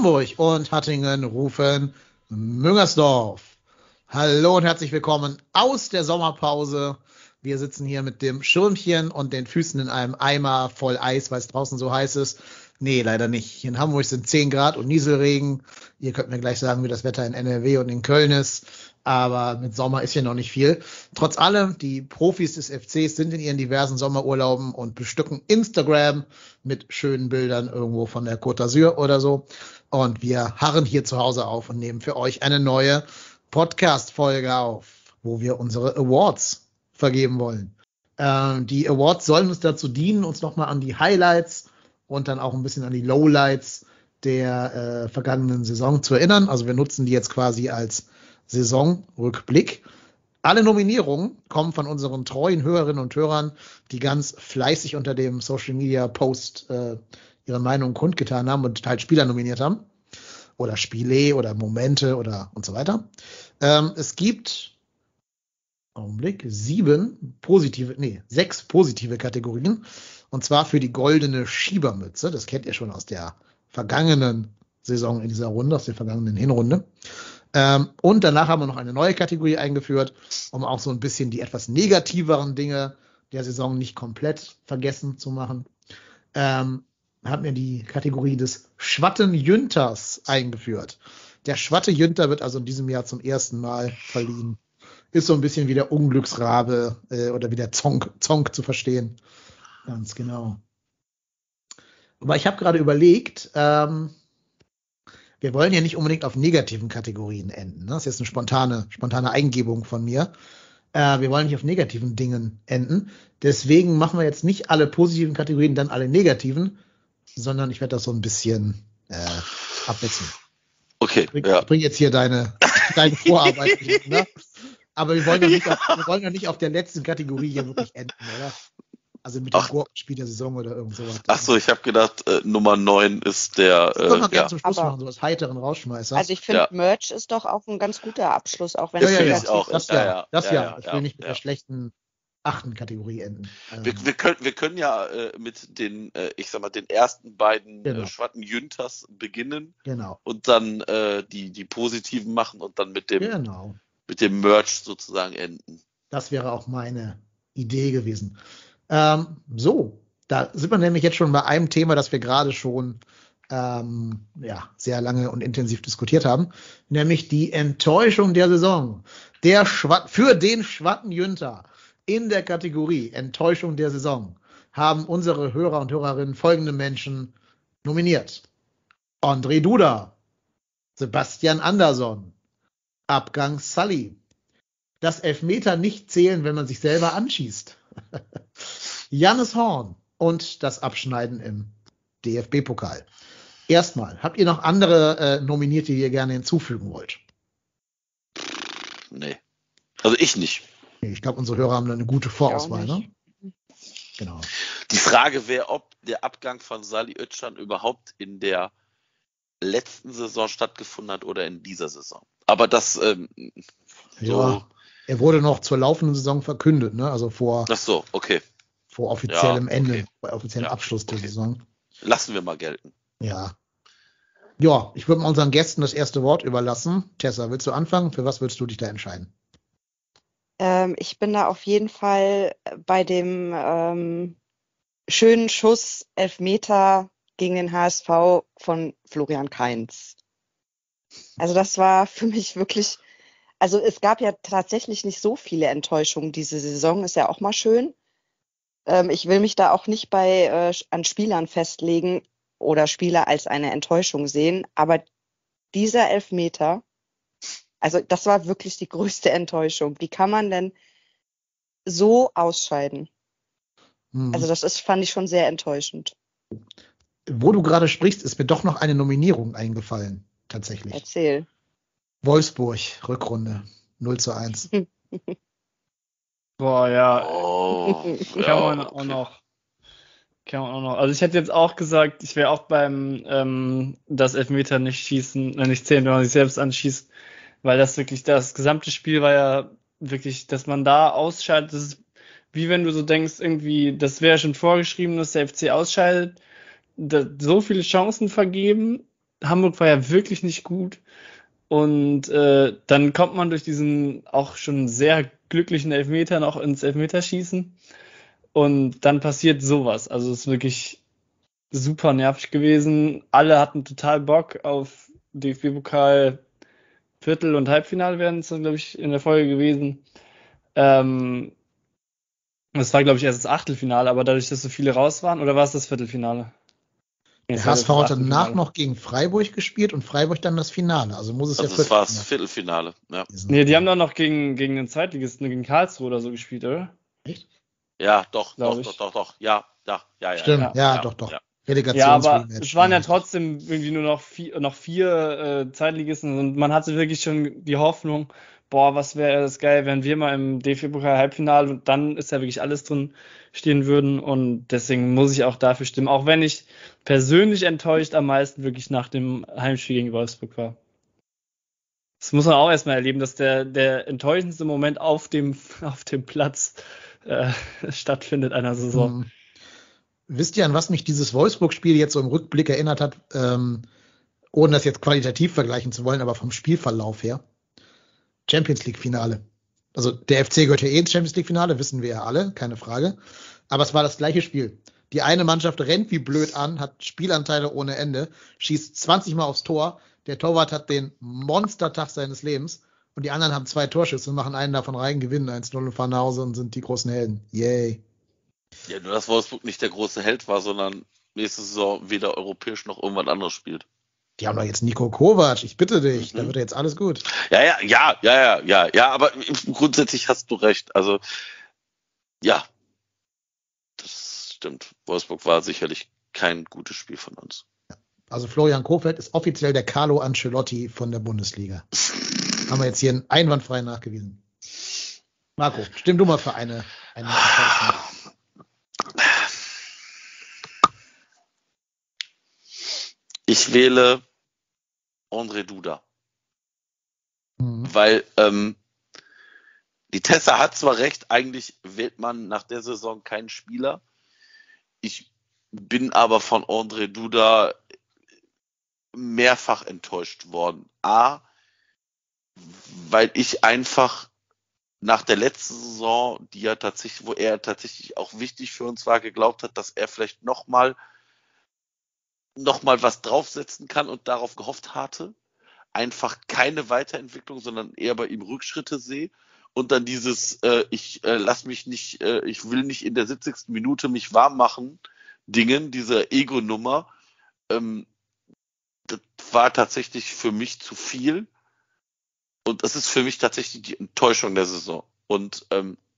Hamburg und Hattingen rufen Müngersdorf. Hallo und herzlich willkommen aus der Sommerpause. Wir sitzen hier mit dem Schirmchen und den Füßen in einem Eimer voll Eis, weil es draußen so heiß ist. Nee, leider nicht. Hier in Hamburg sind 10 Grad und Nieselregen. Ihr könnt mir gleich sagen, wie das Wetter in NRW und in Köln ist. Aber mit Sommer ist hier noch nicht viel. Trotz allem, die Profis des FCs sind in ihren diversen Sommerurlauben und bestücken Instagram mit schönen Bildern irgendwo von der Côte d'Azur oder so. Und wir harren hier zu Hause auf und nehmen für euch eine neue Podcast-Folge auf, wo wir unsere Awards vergeben wollen. Die Awards sollen uns dazu dienen, uns nochmal an die Highlights und dann auch ein bisschen an die Lowlights der vergangenen Saison zu erinnern. Also wir nutzen die jetzt quasi als Saisonrückblick. Alle Nominierungen kommen von unseren treuen Hörerinnen und Hörern, die ganz fleißig unter dem Social Media Post ihre Meinung kundgetan haben und halt Spieler nominiert haben. Oder Spiele oder Momente oder und so weiter. Es gibt sechs positive Kategorien. Und zwar für die goldene Schiebermütze. Das kennt ihr schon aus der vergangenen Saison in dieser Runde, aus der vergangenen Hinrunde. Und danach haben wir noch eine neue Kategorie eingeführt, um auch so ein bisschen die etwas negativeren Dinge der Saison nicht komplett vergessen zu machen. Haben wir die Kategorie des Schwatten-Jünters eingeführt. Der Schwatte-Jünter wird also in diesem Jahr zum ersten Mal verliehen. Ist so ein bisschen wie der Unglücksrabe oder wie der Zonk zu verstehen. Ganz genau. Aber ich habe gerade überlegt, wir wollen ja nicht unbedingt auf negativen Kategorien enden. Ne? Das ist jetzt eine spontane Eingebung von mir. Wir wollen nicht auf negativen Dingen enden. Deswegen machen wir jetzt nicht alle positiven Kategorien, dann alle negativen, sondern ich werde das so ein bisschen abwechseln. Okay, Ich bring jetzt hier deine Vorarbeit mit, ne? Aber wir wollen ja nicht auf der letzten Kategorie hier wirklich enden, oder? Also mit dem Gurkenspiel der Saison oder irgend sowas. Achso, ich habe gedacht, Nummer 9 ist der. Das können wir gerne zum Schluss machen, so als heiteren Rausschmeißer. Also ich finde, Merch ist doch auch ein ganz guter Abschluss, auch wenn das es negativ auch. ist. Das ja. Ich will nicht mit der schlechten 8. Kategorie enden. Wir können ja mit den, den ersten beiden Schwatten-Jünters beginnen. Genau. Und dann die positiven machen und dann mit dem Merch sozusagen enden. Das wäre auch meine Idee gewesen. Da sind wir nämlich jetzt schon bei einem Thema, das wir gerade schon sehr lange und intensiv diskutiert haben, nämlich die Enttäuschung der Saison. Für den Schwatten-Jünter in der Kategorie Enttäuschung der Saison haben unsere Hörer und Hörerinnen folgende Menschen nominiert. André Duda, Sebastian Andersson, Abgang Sully, das Elfmeter nicht zählen, wenn man sich selber anschießt, Jannes Horn und das Abschneiden im DFB-Pokal. Erstmal, habt ihr noch andere Nominierte, die ihr gerne hinzufügen wollt? Nee. Also ich nicht. Ich glaube, unsere Hörer haben da eine gute Vorauswahl, ne? Genau. Die Frage wäre, ob der Abgang von Salih Özcan überhaupt in der letzten Saison stattgefunden hat oder in dieser Saison. Aber das er wurde noch zur laufenden Saison verkündet, ne? Also vor offiziellem Ende, bei offiziellem Abschluss der Saison. Lassen wir mal gelten. Ja. Ja, ich würde mal unseren Gästen das erste Wort überlassen. Tessa, willst du anfangen? Für was würdest du dich da entscheiden? Ich bin da auf jeden Fall bei dem schönen Schuss Elfmeter gegen den HSV von Florian Kainz. Also das war für mich wirklich, also es gab ja tatsächlich nicht so viele Enttäuschungen diese Saison, ist ja auch mal schön. Ich will mich da auch nicht an Spielern festlegen oder Spieler als eine Enttäuschung sehen, aber dieser Elfmeter, also das war wirklich die größte Enttäuschung. Wie kann man denn so ausscheiden? Also das fand ich schon sehr enttäuschend. Wo du gerade sprichst, ist mir doch noch eine Nominierung eingefallen, tatsächlich. Erzähl. Wolfsburg, Rückrunde, 0:1. Boah, ja. Kann man auch noch. Also ich hätte jetzt auch gesagt, ich wäre auch beim das Elfmeter nicht zählen, wenn man sich selbst anschießt, weil das wirklich, das gesamte Spiel war ja wirklich, dass man da ausscheidet, das ist wie wenn du so denkst, irgendwie, das wäre schon vorgeschrieben, dass der FC ausscheidet, so viele Chancen vergeben, Hamburg war ja wirklich nicht gut. Und dann kommt man durch diesen auch schon sehr glücklichen Elfmeter noch ins Elfmeterschießen. Und dann passiert sowas. Also es ist wirklich super nervig gewesen. Alle hatten total Bock auf DFB-Pokal. Viertel- und Halbfinale werden es dann, glaube ich, in der Folge gewesen. Das war, glaube ich, erst das Achtelfinale, aber dadurch, dass so viele raus waren, oder war es das Viertelfinale? Der HSV hat danach noch gegen Freiburg gespielt und Freiburg dann das Finale. Also muss es Also das war das Viertelfinale. Ja. Nee, die haben dann noch gegen den Zweitligisten, gegen Karlsruhe oder so gespielt, oder? Echt? Ja, doch. Ja. Stimmt, ja. Doch. Ja, Relegations aber es waren ja trotzdem irgendwie nur noch vier Zweitligisten und man hatte wirklich schon die Hoffnung, boah, was wäre das geil, wenn wir mal im DFB-Pokal-Halbfinale und dann ist ja wirklich alles drin stehen würden und deswegen muss ich auch dafür stimmen, auch wenn ich persönlich enttäuscht am meisten wirklich nach dem Heimspiel gegen Wolfsburg war. Das muss man auch erstmal erleben, dass der enttäuschendste Moment auf dem Platz stattfindet einer Saison. Wisst ihr, an was mich dieses Wolfsburg-Spiel jetzt so im Rückblick erinnert hat, ohne das jetzt qualitativ vergleichen zu wollen, aber vom Spielverlauf her? Champions League-Finale. Also der FC gehört ja ins Champions League-Finale, wissen wir ja alle, keine Frage. Aber es war das gleiche Spiel. Die eine Mannschaft rennt wie blöd an, hat Spielanteile ohne Ende, schießt 20 Mal aufs Tor. Der Torwart hat den Monstertag seines Lebens und die anderen haben 2 Torschüsse und machen einen davon rein, gewinnen 1-0 und fahren nach Hause und sind die großen Helden. Yay. Ja, nur dass Wolfsburg nicht der große Held war, sondern nächste Saison weder europäisch noch irgendwas anderes spielt. Die haben doch jetzt Nico Kovac, ich bitte dich, da wird jetzt alles gut. Ja, aber grundsätzlich hast du recht. Also, ja, das stimmt. Wolfsburg war sicherlich kein gutes Spiel von uns. Also Florian Kohfeldt ist offiziell der Carlo Ancelotti von der Bundesliga. Haben wir jetzt hier einwandfrei nachgewiesen. Marco, stimm du mal für eine Ich wähle André Duda. Weil die Tessa hat zwar recht, eigentlich wählt man nach der Saison keinen Spieler. Ich bin aber von André Duda mehrfach enttäuscht worden. A, weil ich einfach nach der letzten Saison, wo er tatsächlich auch wichtig für uns war, geglaubt hat, dass er vielleicht noch mal was draufsetzen kann und darauf gehofft hatte. Einfach keine Weiterentwicklung, sondern eher bei ihm Rückschritte sehe. Und dann dieses, ich will nicht in der 70. Minute mich warm machen, diese Ego-Nummer, das war tatsächlich für mich zu viel. Und das ist für mich tatsächlich die Enttäuschung der Saison. Und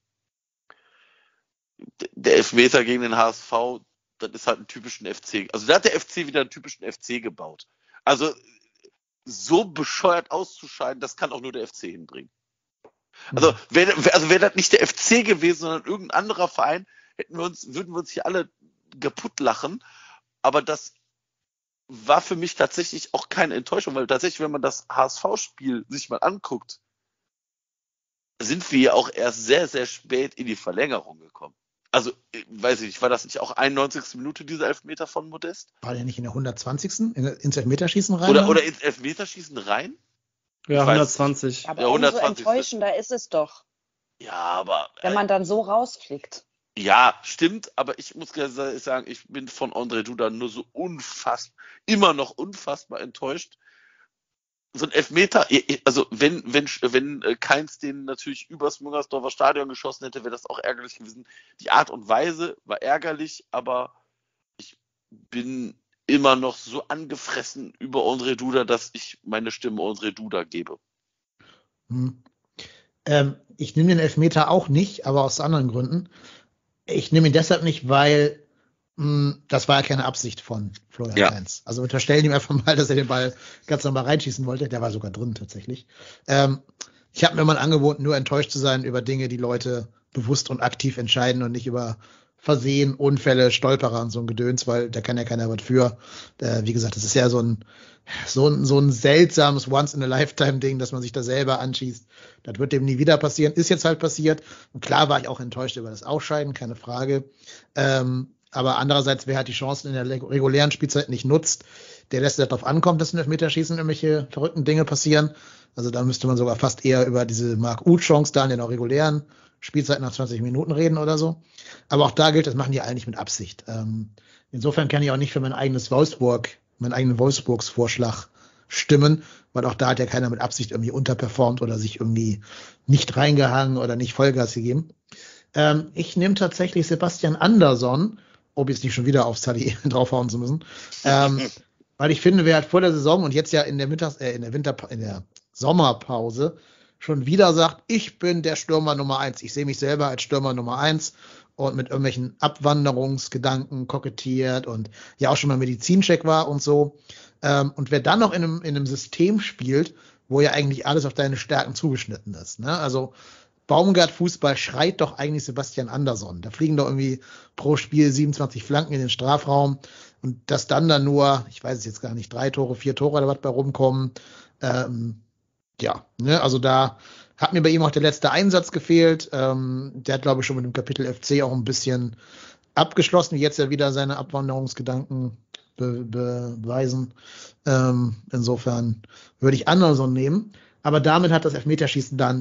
der Elfmeter gegen den HSV, das ist halt ein typischen FC. Also da hat der FC wieder einen typischen FC gebaut. Also so bescheuert auszuscheiden, das kann auch nur der FC hinbringen. Also wäre das nicht der FC gewesen, sondern irgendein anderer Verein, würden wir uns hier alle kaputt lachen. Aber das war für mich tatsächlich auch keine Enttäuschung, weil tatsächlich, wenn man das HSV-Spiel sich mal anguckt, sind wir ja auch erst sehr, sehr spät in die Verlängerung gekommen. Also, weiß ich nicht, war das nicht auch 91. Minute dieser Elfmeter von Modest? War der nicht in der 120. ins Elfmeterschießen rein? Oder ins Elfmeterschießen rein? Ja, 120. Aber ja, umso 120. enttäuschender ist es doch. Ja, aber wenn man dann so rausfliegt. Ja, stimmt, aber ich muss sagen, ich bin von André Duda nur so immer noch unfassbar enttäuscht. So ein Elfmeter, also wenn Keins den natürlich übers Müngersdorfer Stadion geschossen hätte, wäre das auch ärgerlich gewesen. Die Art und Weise war ärgerlich, aber ich bin immer noch so angefressen über André Duda, dass ich meine Stimme André Duda gebe. Ich nehme den Elfmeter auch nicht, aber aus anderen Gründen. Ich nehme ihn deshalb nicht, weil das war ja keine Absicht von Florian Kainz. Also unterstellen ihm einfach mal, dass er den Ball ganz normal reinschießen wollte. Der war sogar drin tatsächlich. Ich habe mir mal angeboten, nur enttäuscht zu sein über Dinge, die Leute bewusst und aktiv entscheiden und nicht über Versehen, Unfälle, Stolperer und so ein Gedöns, weil da kann ja keiner was für. Wie gesagt, das ist ja so ein seltsames Once-in-a-Lifetime-Ding, dass man sich da selber anschießt. Das wird dem nie wieder passieren. Ist jetzt halt passiert. Und klar war ich auch enttäuscht über das Ausscheiden, keine Frage. Aber andererseits, wer halt die Chancen in der regulären Spielzeit nicht nutzt, der lässt darauf ankommt, dass in Elfmeterschießen irgendwelche verrückten Dinge passieren. Also da müsste man sogar fast eher über diese Marc-Uth-Chance da in den auch regulären Spielzeit nach 20 Minuten reden oder so. Aber auch da gilt, das machen die alle nicht mit Absicht. Insofern kann ich auch nicht für meinen eigenen Wolfsburgs-Vorschlag stimmen, weil auch da hat ja keiner mit Absicht irgendwie unterperformt oder sich irgendwie nicht reingehangen oder nicht Vollgas gegeben. Ich nehme tatsächlich Sebastian Andersson, ob jetzt nicht schon wieder auf Sally draufhauen zu müssen, weil ich finde, wer hat vor der Saison und jetzt ja in der Sommerpause schon wieder sagt, ich bin der Stürmer Nummer 1. Ich sehe mich selber als Stürmer Nummer 1 und mit irgendwelchen Abwanderungsgedanken kokettiert und ja auch schon mal Medizincheck war und so. Und wer dann noch in einem System spielt, wo ja eigentlich alles auf deine Stärken zugeschnitten ist. Ne? Also Baumgart-Fußball schreit doch eigentlich Sebastian Andersson. Da fliegen doch irgendwie pro Spiel 27 Flanken in den Strafraum und dass dann nur, ich weiß es jetzt gar nicht, 3 Tore, 4 Tore oder was bei rumkommen. Ja, ne, also da hat mir bei ihm auch der letzte Einsatz gefehlt. Der hat, glaube ich, schon mit dem Kapitel FC auch ein bisschen abgeschlossen, wie jetzt ja wieder seine Abwanderungsgedanken beweisen. Insofern würde ich Anderson nehmen. Aber damit hat das Elfmeterschießen dann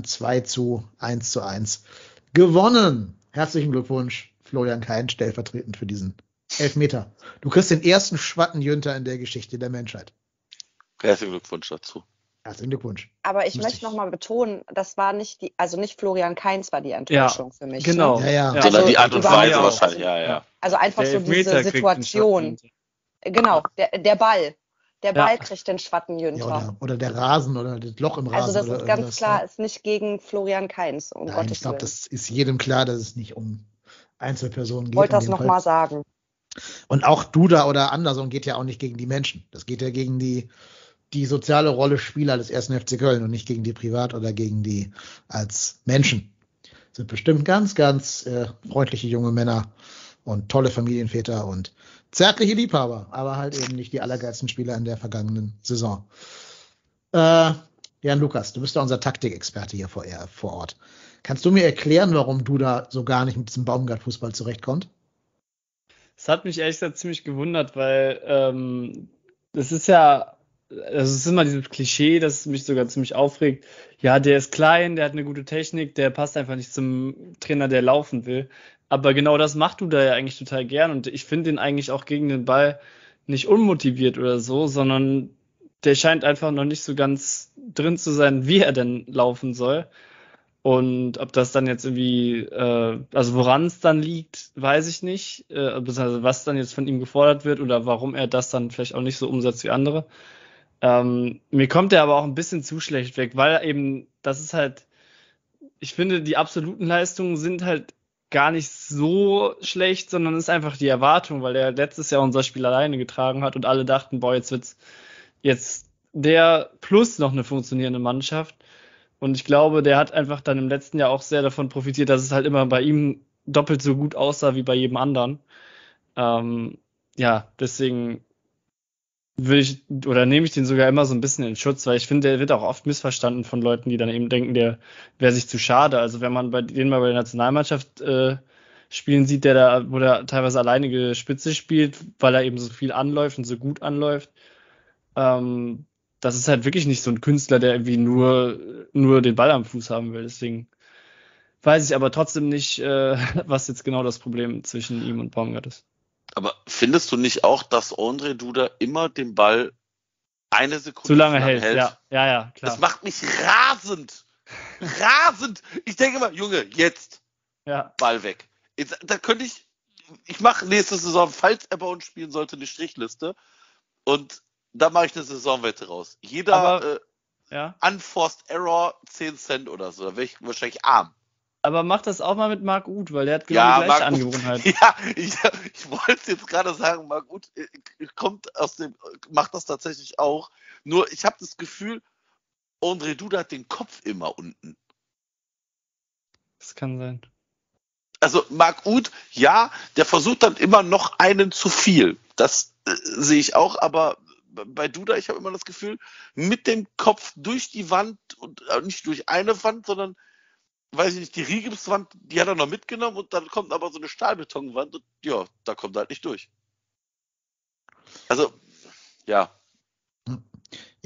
2:1 gewonnen. Herzlichen Glückwunsch, Florian Kainz, stellvertretend für diesen Elfmeter. Du kriegst den ersten Schwattenjünter in der Geschichte der Menschheit. Herzlichen Glückwunsch dazu. Herzlichen Glückwunsch. Aber ich möchte nochmal betonen, das war nicht nicht Florian Kainz war die Enttäuschung für mich. Genau. Ne? Ja. Sondern Also die Art und Weise überhaupt- wahrscheinlich, ja. Also einfach Der so Elfmeter diese kriegt den Situation. Schwattenjunter. Genau, der Ball. Der Ja. Ball kriegt den Schwattenjünter. Ja, oder der Rasen oder das Loch im Rasen. Also das oder ist ganz irgendwas, klar, ne? ist nicht gegen Florian Kainz, um Nein, Gottes ich glaube, Willen. das ist jedem klar, dass es nicht um Einzelpersonen geht. Ich wollte in das dem Fall. nochmal sagen. Und auch Duda oder Anderson geht ja auch nicht gegen die Menschen. Das geht ja gegen die soziale Rolle Spieler des 1. FC Köln und nicht gegen die privat oder gegen die als Menschen. Sind bestimmt ganz, ganz freundliche junge Männer und tolle Familienväter und zärtliche Liebhaber, aber halt eben nicht die allergeilsten Spieler in der vergangenen Saison. Jan Lukas, du bist ja unser Taktikexperte hier vor Ort. Kannst du mir erklären, warum du da so gar nicht mit diesem Baumgart-Fußball zurechtkommst? Das hat mich ehrlich gesagt ziemlich gewundert, weil das ist ja, also es ist immer dieses Klischee, das mich sogar ziemlich aufregt. Ja, der ist klein, der hat eine gute Technik, der passt einfach nicht zum Trainer, der laufen will. Aber genau das macht Duda ja eigentlich total gern und ich finde ihn eigentlich auch gegen den Ball nicht unmotiviert oder so, sondern der scheint einfach noch nicht so ganz drin zu sein, wie er denn laufen soll. Und ob das dann jetzt irgendwie, also woran es dann liegt, weiß ich nicht. Beziehungsweise was dann jetzt von ihm gefordert wird oder warum er das dann vielleicht auch nicht so umsetzt wie andere. Mir kommt er aber auch ein bisschen zu schlecht weg, weil eben, das ist halt, ich finde, die absoluten Leistungen sind halt gar nicht so schlecht, sondern es ist einfach die Erwartung, weil er letztes Jahr unser Spiel alleine getragen hat und alle dachten, boah, jetzt wird's jetzt der plus noch eine funktionierende Mannschaft. Und ich glaube, der hat einfach dann im letzten Jahr auch sehr davon profitiert, dass es halt immer bei ihm doppelt so gut aussah wie bei jedem anderen. Ja, deswegen nehme ich den sogar immer so ein bisschen in Schutz, weil ich finde, der wird auch oft missverstanden von Leuten, die dann eben denken, der wäre sich zu schade. Also wenn man bei denen mal bei der Nationalmannschaft spielen sieht, wo der teilweise alleinige Spitze spielt, weil er eben so viel anläuft und so gut anläuft, das ist halt wirklich nicht so ein Künstler, der irgendwie nur den Ball am Fuß haben will. Deswegen weiß ich aber trotzdem nicht, was jetzt genau das Problem zwischen ihm und Baumgart ist. Aber findest du nicht auch, dass André Duda immer den Ball eine Sekunde Zu lange hält? Ja, klar. Das macht mich rasend. Rasend. Ich denke immer, Junge, jetzt Ja. Ball weg. Da könnte ich mache nächste Saison, falls er bei uns spielen sollte, eine Strichliste und da mache ich eine Saisonwette raus. Jeder Unforced Error 10 Cent oder so, da wäre ich wahrscheinlich arm. Aber mach das auch mal mit Marc Uth, weil der hat genau die gleiche Angewohnheit. Ja, ich wollte jetzt gerade sagen, Marc Uth macht das tatsächlich auch. Nur ich habe das Gefühl, André Duda hat den Kopf immer unten. Das kann sein. Also Marc Uth, ja, der versucht dann immer noch einen zu viel. Das sehe ich auch, aber bei Duda, ich habe immer das Gefühl, mit dem Kopf durch die Wand und nicht durch eine Wand, sondern, weiß ich nicht, die Rigipswand, die hat er noch mitgenommen und dann kommt aber so eine Stahlbetonwand und ja, da kommt er halt nicht durch. Also, ja,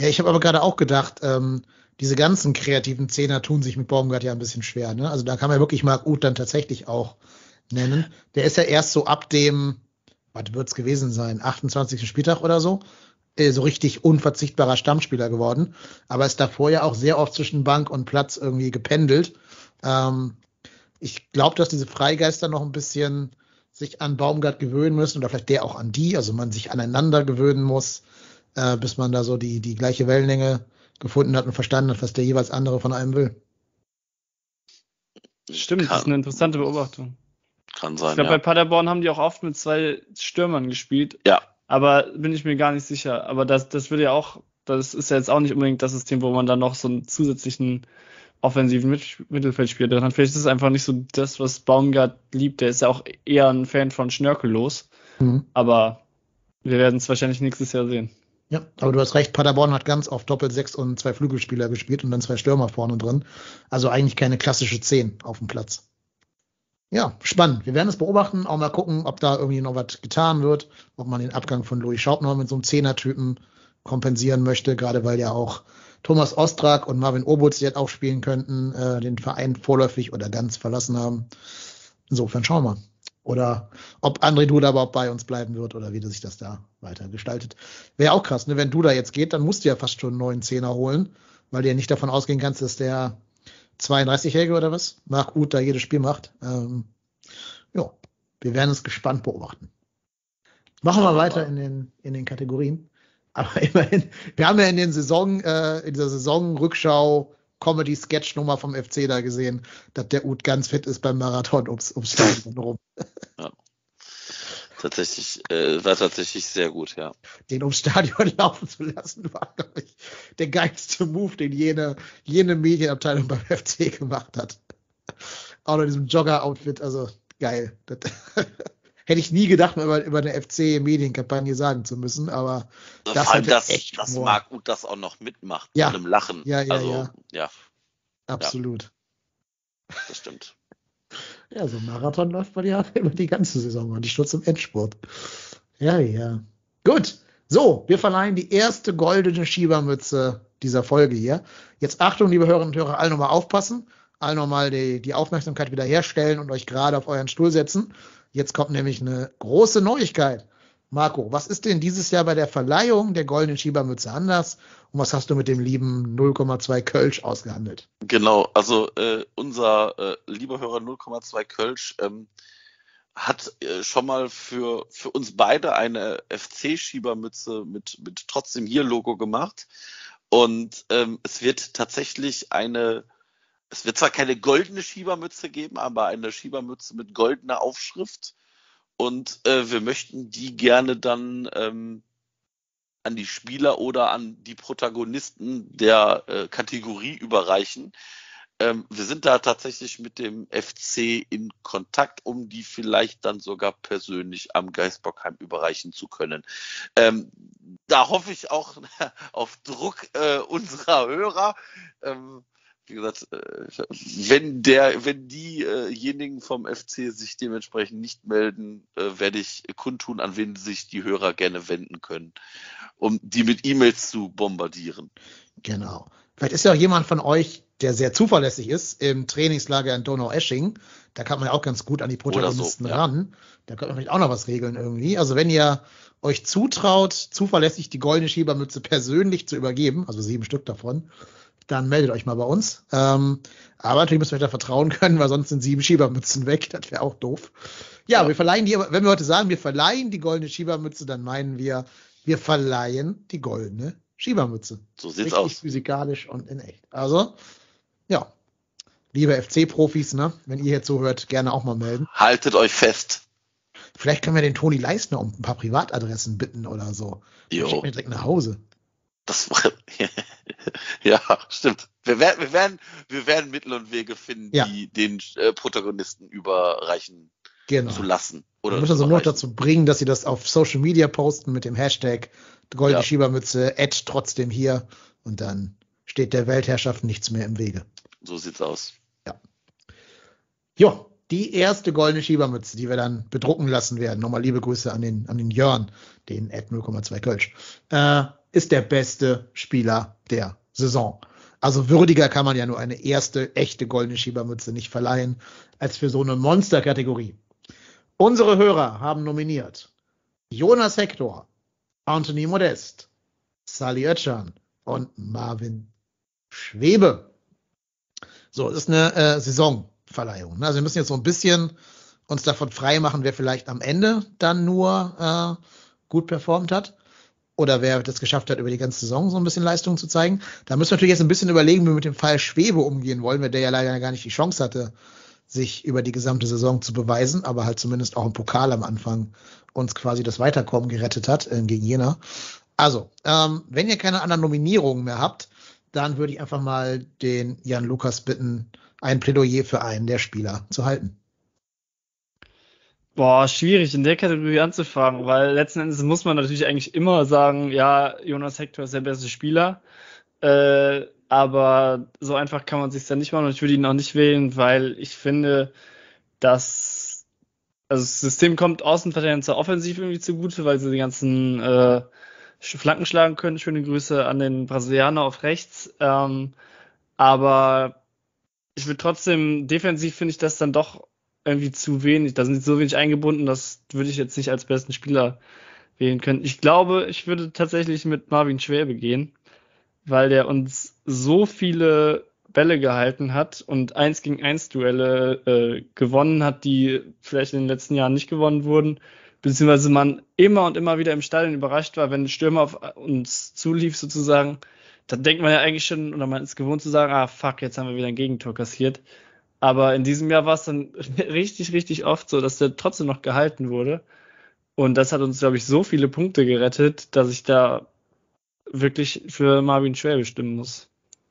Ja, ich habe aber gerade auch gedacht, diese ganzen kreativen Zehner tun sich mit Baumgart ja ein bisschen schwer. Ne? Also da kann man wirklich Marc Uth dann tatsächlich auch nennen. Der ist ja erst so ab dem, was wird es gewesen sein, 28. Spieltag oder so, so richtig unverzichtbarer Stammspieler geworden. Aber ist davor ja auch sehr oft zwischen Bank und Platz irgendwie gependelt. Ich glaube, dass diese Freigeister noch ein bisschen sich an Baumgart gewöhnen müssen oder vielleicht der auch an die, also man sich aneinander gewöhnen muss, bis man da so die gleiche Wellenlänge gefunden hat und verstanden hat, was der jeweils andere von einem will. Stimmt, das ist eine interessante Beobachtung. Kann sein, Ich glaube, bei Paderborn haben die auch oft mit 2 Stürmern gespielt. Ja. Aber bin ich mir gar nicht sicher. Aber das würde ja auch, das ist ja jetzt auch nicht unbedingt das System, wo man dann noch so einen zusätzlichen offensiven Mittelfeldspieler drin hat. Vielleicht ist es einfach nicht so das, was Baumgart liebt. Der ist ja auch eher ein Fan von Schnörkellos. Aber wir werden es wahrscheinlich nächstes Jahr sehen. Ja, aber du hast recht, Paderborn hat ganz oft Doppel-6 und 2 Flügelspieler gespielt und dann 2 Stürmer vorne drin. Also eigentlich keine klassische 10 auf dem Platz. Ja, spannend. Wir werden es beobachten, auch mal gucken, ob da irgendwie noch was getan wird, ob man den Abgang von Louis Schaub noch mit so einem Zehner-Typen kompensieren möchte, gerade weil ja auch Thomas Ostrak und Marvin Obutz, die jetzt auch spielen könnten, den Verein vorläufig oder ganz verlassen haben. Insofern schauen wir mal. Oder ob André Duda überhaupt bei uns bleiben wird oder wie sich das da weiter gestaltet. Wäre auch krass, ne? Wenn Duda jetzt geht, dann musst du ja fast schon einen neuen Zehner holen, weil du ja nicht davon ausgehen kannst, dass der 32-Jährige oder was, Marc Uth da jedes Spiel macht. Ja, wir werden es gespannt beobachten. Machen wir weiter in den Kategorien. Aber immerhin, wir haben ja in dieser Saisonrückschau Comedy-Sketch-Nummer vom FC da gesehen, dass der Uth ganz fit ist beim Marathon ums Stadion rum. Ja. War tatsächlich sehr gut, ja. Den ums Stadion laufen zu lassen, war, glaube ich, der geilste Move, den jene Medienabteilung beim FC gemacht hat. Auch noch in diesem Jogger-Outfit, also geil. Das hätte ich nie gedacht, über eine FC-Medienkampagne sagen zu müssen, aber das vor allem, hatte echt dass Humor. Marc Uth das auch noch mitmacht, Ja. mit einem Lachen. Ja. Absolut. Das stimmt. Ja, so ein Marathon läuft man ja über die ganze Saison und nicht nur zum Endspurt. Ja. Gut. So, wir verleihen die erste goldene Schiebermütze dieser Folge hier. Jetzt Achtung, liebe Hörerinnen und Hörer, alle nochmal aufpassen, alle nochmal die Aufmerksamkeit wieder herstellen und euch gerade auf euren Stuhl setzen. Jetzt kommt nämlich eine große Neuigkeit. Marco, was ist denn dieses Jahr bei der Verleihung der goldenen Schiebermütze anders? Und was hast du mit dem lieben 0,2 Kölsch ausgehandelt? Genau, also unser lieber Hörer 0,2 Kölsch hat schon mal für uns beide eine FC-Schiebermütze mit trotzdem hier Logo gemacht. Und es wird tatsächlich es wird zwar keine goldene Schiebermütze geben, aber eine Schiebermütze mit goldener Aufschrift. Und wir möchten die gerne dann an die Spieler oder an die Protagonisten der Kategorie überreichen. Wir sind da tatsächlich mit dem FC in Kontakt, um die vielleicht dann sogar persönlich am Geisbockheim überreichen zu können. Da hoffe ich auch auf Druck unserer Hörer. Wie gesagt, wenn diejenigen vom FC sich dementsprechend nicht melden, werde ich kundtun, an wen sich die Hörer gerne wenden können, um die mit E-Mails zu bombardieren. Genau. Vielleicht ist ja auch jemand von euch, der sehr zuverlässig ist, im Trainingslager in Donaueschingen. Da kann man ja auch ganz gut an die Protagonisten ran. Da könnte man vielleicht auch noch was regeln irgendwie. Also wenn ihr euch zutraut, zuverlässig die goldene Schiebermütze persönlich zu übergeben, also 7 Stück davon, dann meldet euch mal bei uns. Aber natürlich müssen wir da vertrauen können, weil sonst sind 7 Schiebermützen weg. Das wäre auch doof. Ja, wir verleihen wenn wir heute sagen, wir verleihen die goldene Schiebermütze, dann meinen wir verleihen die goldene Schiebermütze. So sieht's richtig aus. Physikalisch und in echt. Also, ja. Liebe FC-Profis, ne, wenn ihr hier zuhört, gerne auch mal melden. Haltet euch fest. Vielleicht können wir den Toni Leisner um ein paar Privatadressen bitten oder so. Schickt mir direkt nach Hause. Ja, stimmt. Wir werden Mittel und Wege finden, die den Protagonisten überreichen zu lassen. Oder wir müssen also nur dazu bringen, dass sie das auf Social Media posten mit dem Hashtag goldene Schiebermütze, trotzdem hier. Und dann steht der Weltherrschaft nichts mehr im Wege. So sieht's aus. Ja, die erste goldene Schiebermütze, die wir dann bedrucken lassen werden. Nochmal liebe Grüße an den Jörn, den 0,2 Kölsch. ist der beste Spieler der Saison. Also würdiger kann man ja nur eine erste echte goldene Schiebermütze nicht verleihen, als für so eine Monsterkategorie. Unsere Hörer haben nominiert Jonas Hector, Anthony Modest, Salih Özcan und Marvin Schwebe. So, das ist eine Saisonverleihung. Also wir müssen jetzt so ein bisschen uns davon frei machen, wer vielleicht am Ende dann nur gut performt hat. Oder wer das geschafft hat, über die ganze Saison so ein bisschen Leistung zu zeigen. Da müssen wir natürlich jetzt ein bisschen überlegen, wie wir mit dem Fall Schwebe umgehen wollen, weil der ja leider gar nicht die Chance hatte, sich über die gesamte Saison zu beweisen, aber halt zumindest auch im Pokal am Anfang uns quasi das Weiterkommen gerettet hat gegen Jena. Also, wenn ihr keine anderen Nominierungen mehr habt, dann würde ich einfach mal den Jan Lukas bitten, ein Plädoyer für einen der Spieler zu halten. Boah, schwierig in der Kategorie anzufangen, weil letzten Endes muss man natürlich eigentlich immer sagen, ja, Jonas Hector ist der beste Spieler, aber so einfach kann man sich dann nicht machen und ich würde ihn auch nicht wählen, weil ich finde, dass das System kommt Außenverteidigern zur Offensive irgendwie zugute, weil sie die ganzen Flanken schlagen können. Schöne Grüße an den Brasilianer auf rechts, aber ich würde trotzdem, defensiv finde ich das dann doch irgendwie zu wenig, da sind so wenig eingebunden, das würde ich jetzt nicht als besten Spieler wählen können. Ich glaube, ich würde tatsächlich mit Marvin Schwäbe gehen, weil der uns so viele Bälle gehalten hat und 1-gegen-1 Duelle gewonnen hat, die vielleicht in den letzten Jahren nicht gewonnen wurden, beziehungsweise man immer und immer wieder im Stadion überrascht war, wenn ein Stürmer auf uns zulief sozusagen, dann denkt man ja eigentlich schon, oder man ist gewohnt zu sagen, fuck, jetzt haben wir wieder ein Gegentor kassiert. Aber in diesem Jahr war es dann richtig, richtig oft so, dass der trotzdem noch gehalten wurde. Und das hat uns, glaube ich, so viele Punkte gerettet, dass ich da wirklich für Marvin Schwäbe stimmen muss.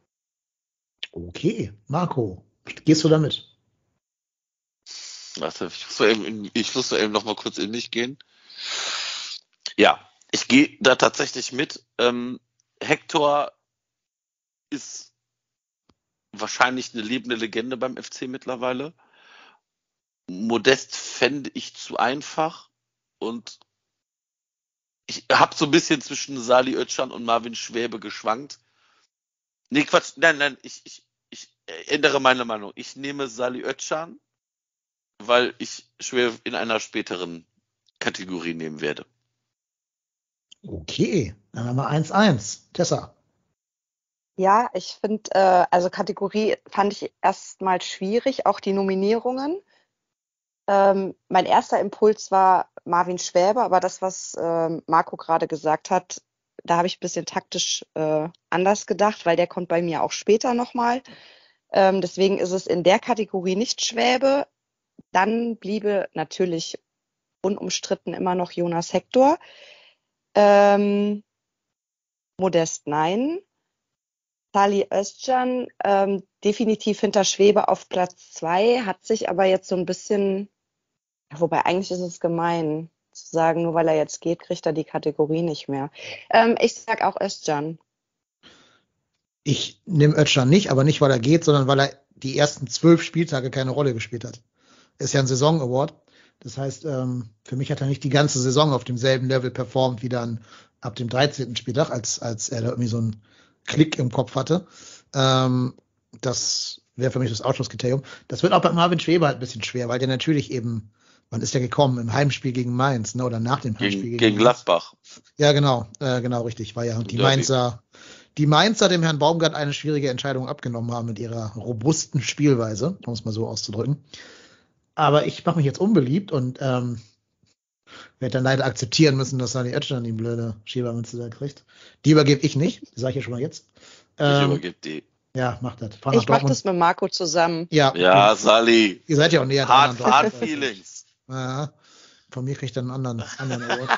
Okay, Marco, gehst du damit? Warte, ich muss eben noch mal kurz in mich gehen. Ja, ich gehe da tatsächlich mit. Hector ist wahrscheinlich eine lebende Legende beim FC mittlerweile. Modest fände ich zu einfach und ich habe so ein bisschen zwischen Salih Özcan und Marvin Schwäbe geschwankt. Nee, Quatsch, nein, ich ändere meine Meinung. Ich nehme Salih Özcan, weil ich Schwäbe in einer späteren Kategorie nehmen werde. Okay, dann haben wir 1-1. Tessa. Ja, ich finde, also Kategorie fand ich erstmal schwierig, auch die Nominierungen. Mein erster Impuls war Marvin Schwäbe, aber das, was Marco gerade gesagt hat, da habe ich ein bisschen taktisch anders gedacht, weil der kommt bei mir auch später nochmal. Deswegen ist es in der Kategorie nicht Schwäbe. Dann bliebe natürlich unumstritten immer noch Jonas Hector. Modest nein. Salih Özcan definitiv hinter Schwäbe auf Platz 2, hat sich aber jetzt so ein bisschen, wobei eigentlich ist es gemein zu sagen, nur weil er jetzt geht, kriegt er die Kategorie nicht mehr. Ich sag auch Özcan. Ich nehme Özcan nicht, aber nicht, weil er geht, sondern weil er die ersten 12 Spieltage keine Rolle gespielt hat. Ist ja ein Saison-Award. Das heißt, für mich hat er nicht die ganze Saison auf demselben Level performt wie dann ab dem 13. Spieltag, als er da irgendwie so einen Klick im Kopf hatte. Das wäre für mich das Ausschlusskriterium. Das wird auch bei Marvin Schwäbe halt ein bisschen schwer, weil der natürlich eben, wann ist der gekommen? Im Heimspiel gegen Mainz, ne? Oder nach dem Heimspiel gegen Gladbach. Ja, genau, richtig. War ja die Mainzer, dem Herrn Baumgart eine schwierige Entscheidung abgenommen haben mit ihrer robusten Spielweise, um es mal so auszudrücken. Aber ich mache mich jetzt unbeliebt und werde dann leider akzeptieren müssen, dass Salih Özcan die blöde Schiebermütze da kriegt. Die übergebe ich nicht, das sage ich ja schon mal jetzt. Ich übergebe die. Ja, mach das. Ich mache das mit Marco zusammen. Ja, Salih. Ihr seid ja auch näher dran. Hard Feelings. Ja, von mir kriegt er einen anderen Award.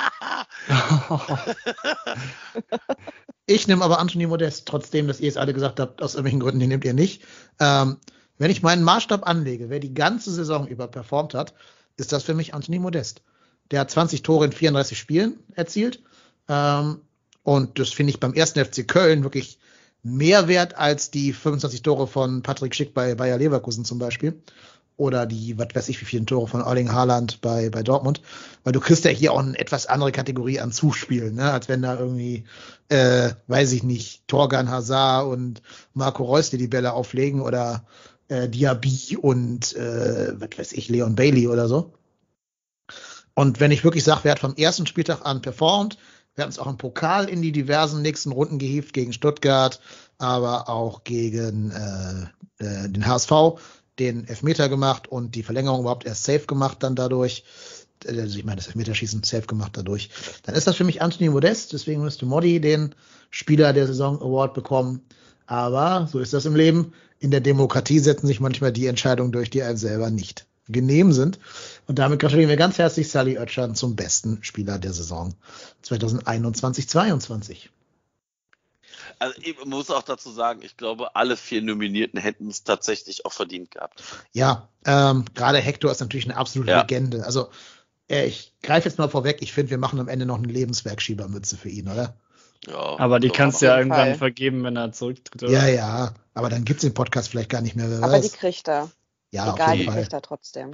Ich nehme aber Anthony Modest, trotzdem, dass ihr es alle gesagt habt, aus irgendwelchen Gründen, den nehmt ihr nicht. Wenn ich meinen Maßstab anlege, wer die ganze Saison über performt hat, ist das für mich Anthony Modest. Der hat 20 Tore in 34 Spielen erzielt. Und das finde ich beim 1. FC Köln wirklich mehr wert als die 25 Tore von Patrick Schick bei Bayer Leverkusen zum Beispiel. oder die, was weiß ich, wie viele Tore von Erling Haaland bei Dortmund, weil du kriegst ja hier auch eine etwas andere Kategorie an Zuspielen, ne? Als wenn da irgendwie, weiß ich nicht, Thorgan Hazard und Marco Reus dir die Bälle auflegen oder Diaby und, was weiß ich, Leon Bailey oder so. Und wenn ich wirklich sage, wer hat vom ersten Spieltag an performt, wir hatten es auch im Pokal in die diversen nächsten Runden gehievt, gegen Stuttgart, aber auch gegen den HSV, den Elfmeter gemacht und die Verlängerung überhaupt erst safe gemacht dann dadurch. Also ich meine, das Elfmeterschießen safe gemacht dadurch. Dann ist das für mich Anthony Modest, deswegen müsste Modi den Spieler der Saison Award bekommen. Aber so ist das im Leben. In der Demokratie setzen sich manchmal die Entscheidungen durch, die einem selber nicht genehm sind. Und damit gratulieren wir ganz herzlich Salih Özcan zum besten Spieler der Saison 2021-22. Also ich muss auch dazu sagen, ich glaube, alle 4 Nominierten hätten es tatsächlich auch verdient gehabt. Ja, gerade Hector ist natürlich eine absolute Legende. Also ich greife jetzt mal vorweg, ich finde, wir machen am Ende noch eine Lebenswerkschiebermütze für ihn, oder? Ja, aber die so. kannst du ja irgendwann vergeben, wenn er zurücktritt, oder? Ja, aber dann gibt's den Podcast vielleicht gar nicht mehr. Wer Aber weiß. die kriegt er. Ja, Egal, auf die jeden Fall. kriegt er trotzdem.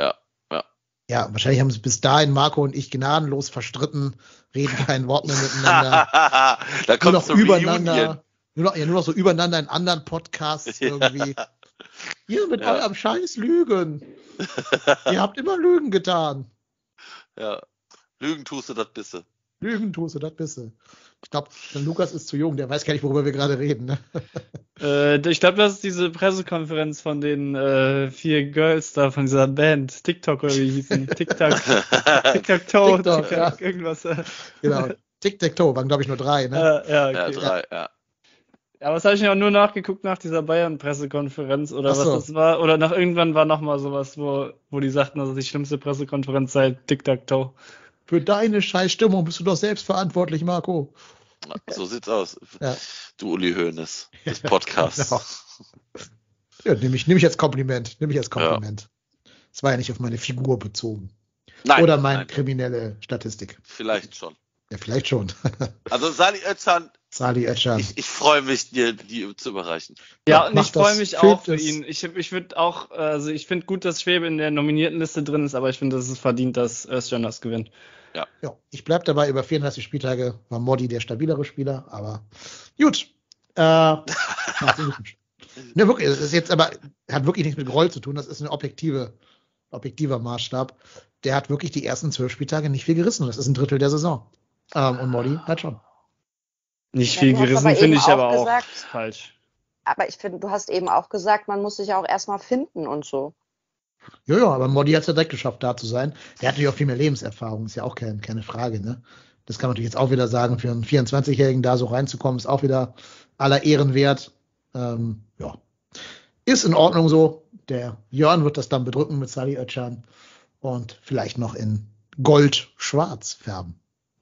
Ja, wahrscheinlich haben sich bis dahin Marco und ich gnadenlos verstritten, reden kein Wort mehr miteinander. Da kommt nur noch so übereinander. Nur noch so übereinander in anderen Podcasts irgendwie. Ihr mit eurem Scheiß Lügen. Ihr habt immer Lügen getan. Ja, Lügen tust du, das bisse. Lügen tust du, das bisse. Ich glaube, Lukas ist zu jung, der weiß gar nicht, worüber wir gerade reden. Ne? Ich glaube, das ist diese Pressekonferenz von den 4 Girls da, von dieser Band, TikTok oder wie hießen, Tic-Tac-Toe, TikTok, ja. irgendwas. Genau, Tic-Tac-Toe waren, glaube ich, nur 3, ne? Ja, okay. Ja, 3, ja. Aber das habe ich ja auch nur nachgeguckt nach dieser Bayern-Pressekonferenz oder Ach so. was das war. Oder irgendwann war nochmal sowas, wo die sagten, dass es die schlimmste Pressekonferenz seit Tic-Tac-Toe. Für deine Scheißstimmung bist du doch selbst verantwortlich, Marco. So sieht's aus. Ja. Du Uli Hoeneß des Podcasts. Genau. Ja, nehme ich als Kompliment. Es war ja nicht auf meine Figur bezogen. Nein, Oder meine nein. kriminelle Statistik. Vielleicht schon. Ja, vielleicht schon. Also Salih Özcan, Salih Özcan. ich freue mich, dir die zu überreichen. Ja, Ja, und mach ich freue das. mich Fühlt auch für es. ihn. Ich würde auch, also ich finde gut, dass Schwebe in der Nominiertenliste drin ist, aber ich finde, dass es verdient, dass Özcan das gewinnt. Ja, ich bleib dabei, über 34 Spieltage war Modi der stabilere Spieler, aber gut. Herzlichen Glückwunsch. Ne, wirklich, es ist jetzt aber, hat wirklich nichts mit Groll zu tun, das ist ein objektiver Maßstab. Der hat wirklich die ersten 12 Spieltage nicht viel gerissen, das ist ein Drittel der Saison. Und Modi hat schon. Nicht Ja, viel du hast gerissen aber finde eben ich auch aber auch gesagt- falsch. Aber ich finde, du hast eben auch gesagt, man muss sich auch erstmal finden und so. Ja, aber Modi hat es ja direkt geschafft, da zu sein. Der hat natürlich auch viel mehr Lebenserfahrung, ist ja auch keine Frage, ne? Das kann man natürlich jetzt auch wieder sagen, für einen 24-Jährigen da so reinzukommen, ist auch wieder aller Ehren wert. Ja. Ist in Ordnung so. Der Jörn wird das dann bedrücken mit Salih Özcan und vielleicht noch in Gold-Schwarz färben.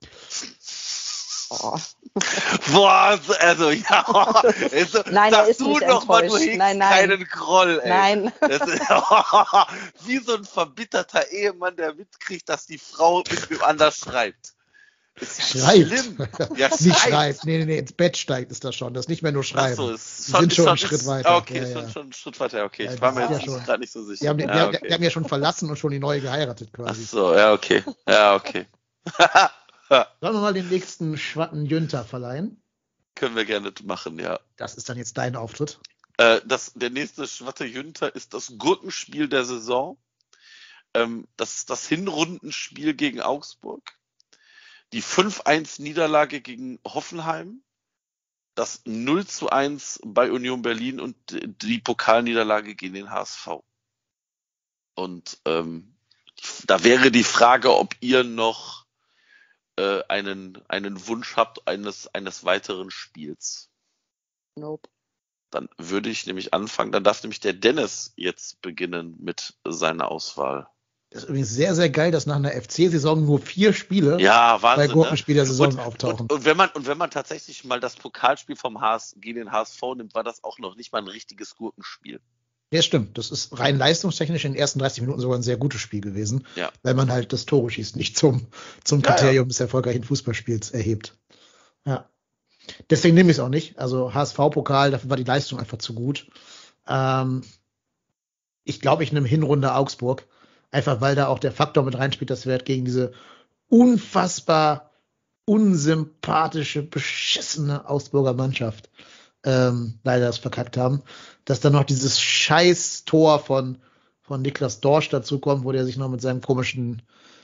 Oh. Boah, also ja. Also, Nein, er sag ist du nicht noch mal, du enttäuscht. hegst Nein. keinen Groll, ey. Nein. Das ist, wie so ein verbitterter Ehemann, der mitkriegt, dass die Frau mit wem anders schreibt. Ist Schreibt. schlimm. Ja, Nicht schreibt. Nee, ins Bett steigt ist das schon. Das ist nicht mehr nur schreiben. Achso, Die sind schon einen Schritt weiter. Okay, Ja, ist ja. schon einen Schritt weiter. Okay, Ja, ich war die mir sind jetzt ja schon- gerade nicht so sicher. Die haben okay. ja schon verlassen und schon die neue geheiratet quasi. Achso, ja, okay. Ja, okay. Sollen wir mal den nächsten Schwatten Jünter verleihen? Können wir gerne machen, ja. Das ist dann jetzt dein Auftritt. Der nächste Schwatte Jünter ist das Gurkenspiel der Saison. Das ist das Hinrundenspiel gegen Augsburg. Die 5-1-Niederlage gegen Hoffenheim. Das 0-1 bei Union Berlin und die Pokalniederlage gegen den HSV. Und da wäre die Frage, ob ihr noch einen Wunsch habt eines weiteren Spiels. Nope. Dann würde ich nämlich anfangen. Dann darf nämlich der Dennis jetzt beginnen mit seiner Auswahl. Das ist übrigens sehr, sehr geil, dass nach einer FC-Saison nur 4 Spiele Ja, bei Wahnsinn. Gurkenspiel der Saison Und- auftauchen. Und wenn man tatsächlich mal das Pokalspiel vom HS gegen den HSV nimmt, war das auch noch nicht mal ein richtiges Gurkenspiel. Ja, stimmt. Das ist rein leistungstechnisch in den ersten 30 Minuten sogar ein sehr gutes Spiel gewesen, Ja. weil man halt das Tore schießt nicht zum Kriterium des erfolgreichen Fußballspiels erhebt. Ja. Deswegen nehme ich es auch nicht. Also HSV-Pokal, dafür war die Leistung einfach zu gut. ich glaube, ich nehme Hinrunde Augsburg. Einfach weil da auch der Faktor mit reinspielt, dass wir halt gegen diese unfassbar unsympathische, beschissene Augsburger Mannschaft leider das verkackt haben. Dass dann noch dieses scheiß Tor von Niklas Dorsch dazukommt, wo der sich noch mit seinem komischen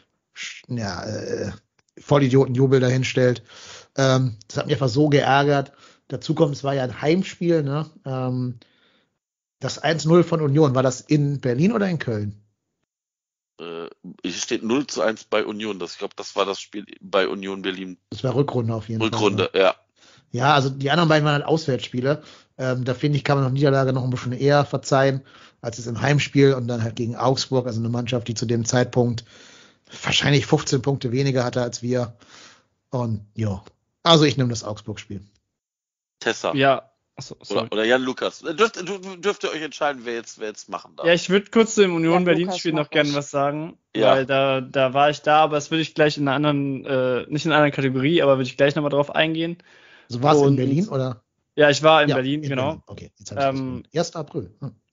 Vollidioten-Jubel dahinstellt. Das hat mich einfach so geärgert. Dazu kommt, es war ja ein Heimspiel, ne? Das 1-0 von Union, war das in Berlin oder in Köln? Hier steht 0-1 bei Union. Ich glaube, das war das Spiel bei Union Berlin. Das war Rückrunde auf jeden Fall. Rückrunde, ja. Ja, also die anderen beiden waren halt Auswärtsspiele. Da finde ich, kann man noch Niederlage noch ein bisschen eher verzeihen, als es im Heimspiel und dann halt gegen Augsburg, also eine Mannschaft, die zu dem Zeitpunkt wahrscheinlich 15 Punkte weniger hatte als wir. Und ja, also ich nehme das Augsburg-Spiel. Tessa. Ja. Achso, oder Jan Lukas. Dürft ihr euch entscheiden, wer jetzt machen darf. Ja, ich würde kurz zu dem Union Jan Berlin-Spiel Lukas noch gerne was sagen, Ja. weil da war ich da, aber das würde ich gleich in einer anderen, nicht in einer anderen Kategorie, aber würde ich gleich nochmal drauf eingehen. Also war es in Und- Berlin oder? Ja, ich war in Ja, Berlin, in genau. Berlin. Okay, jetzt habe ich das gefunden. 1. April.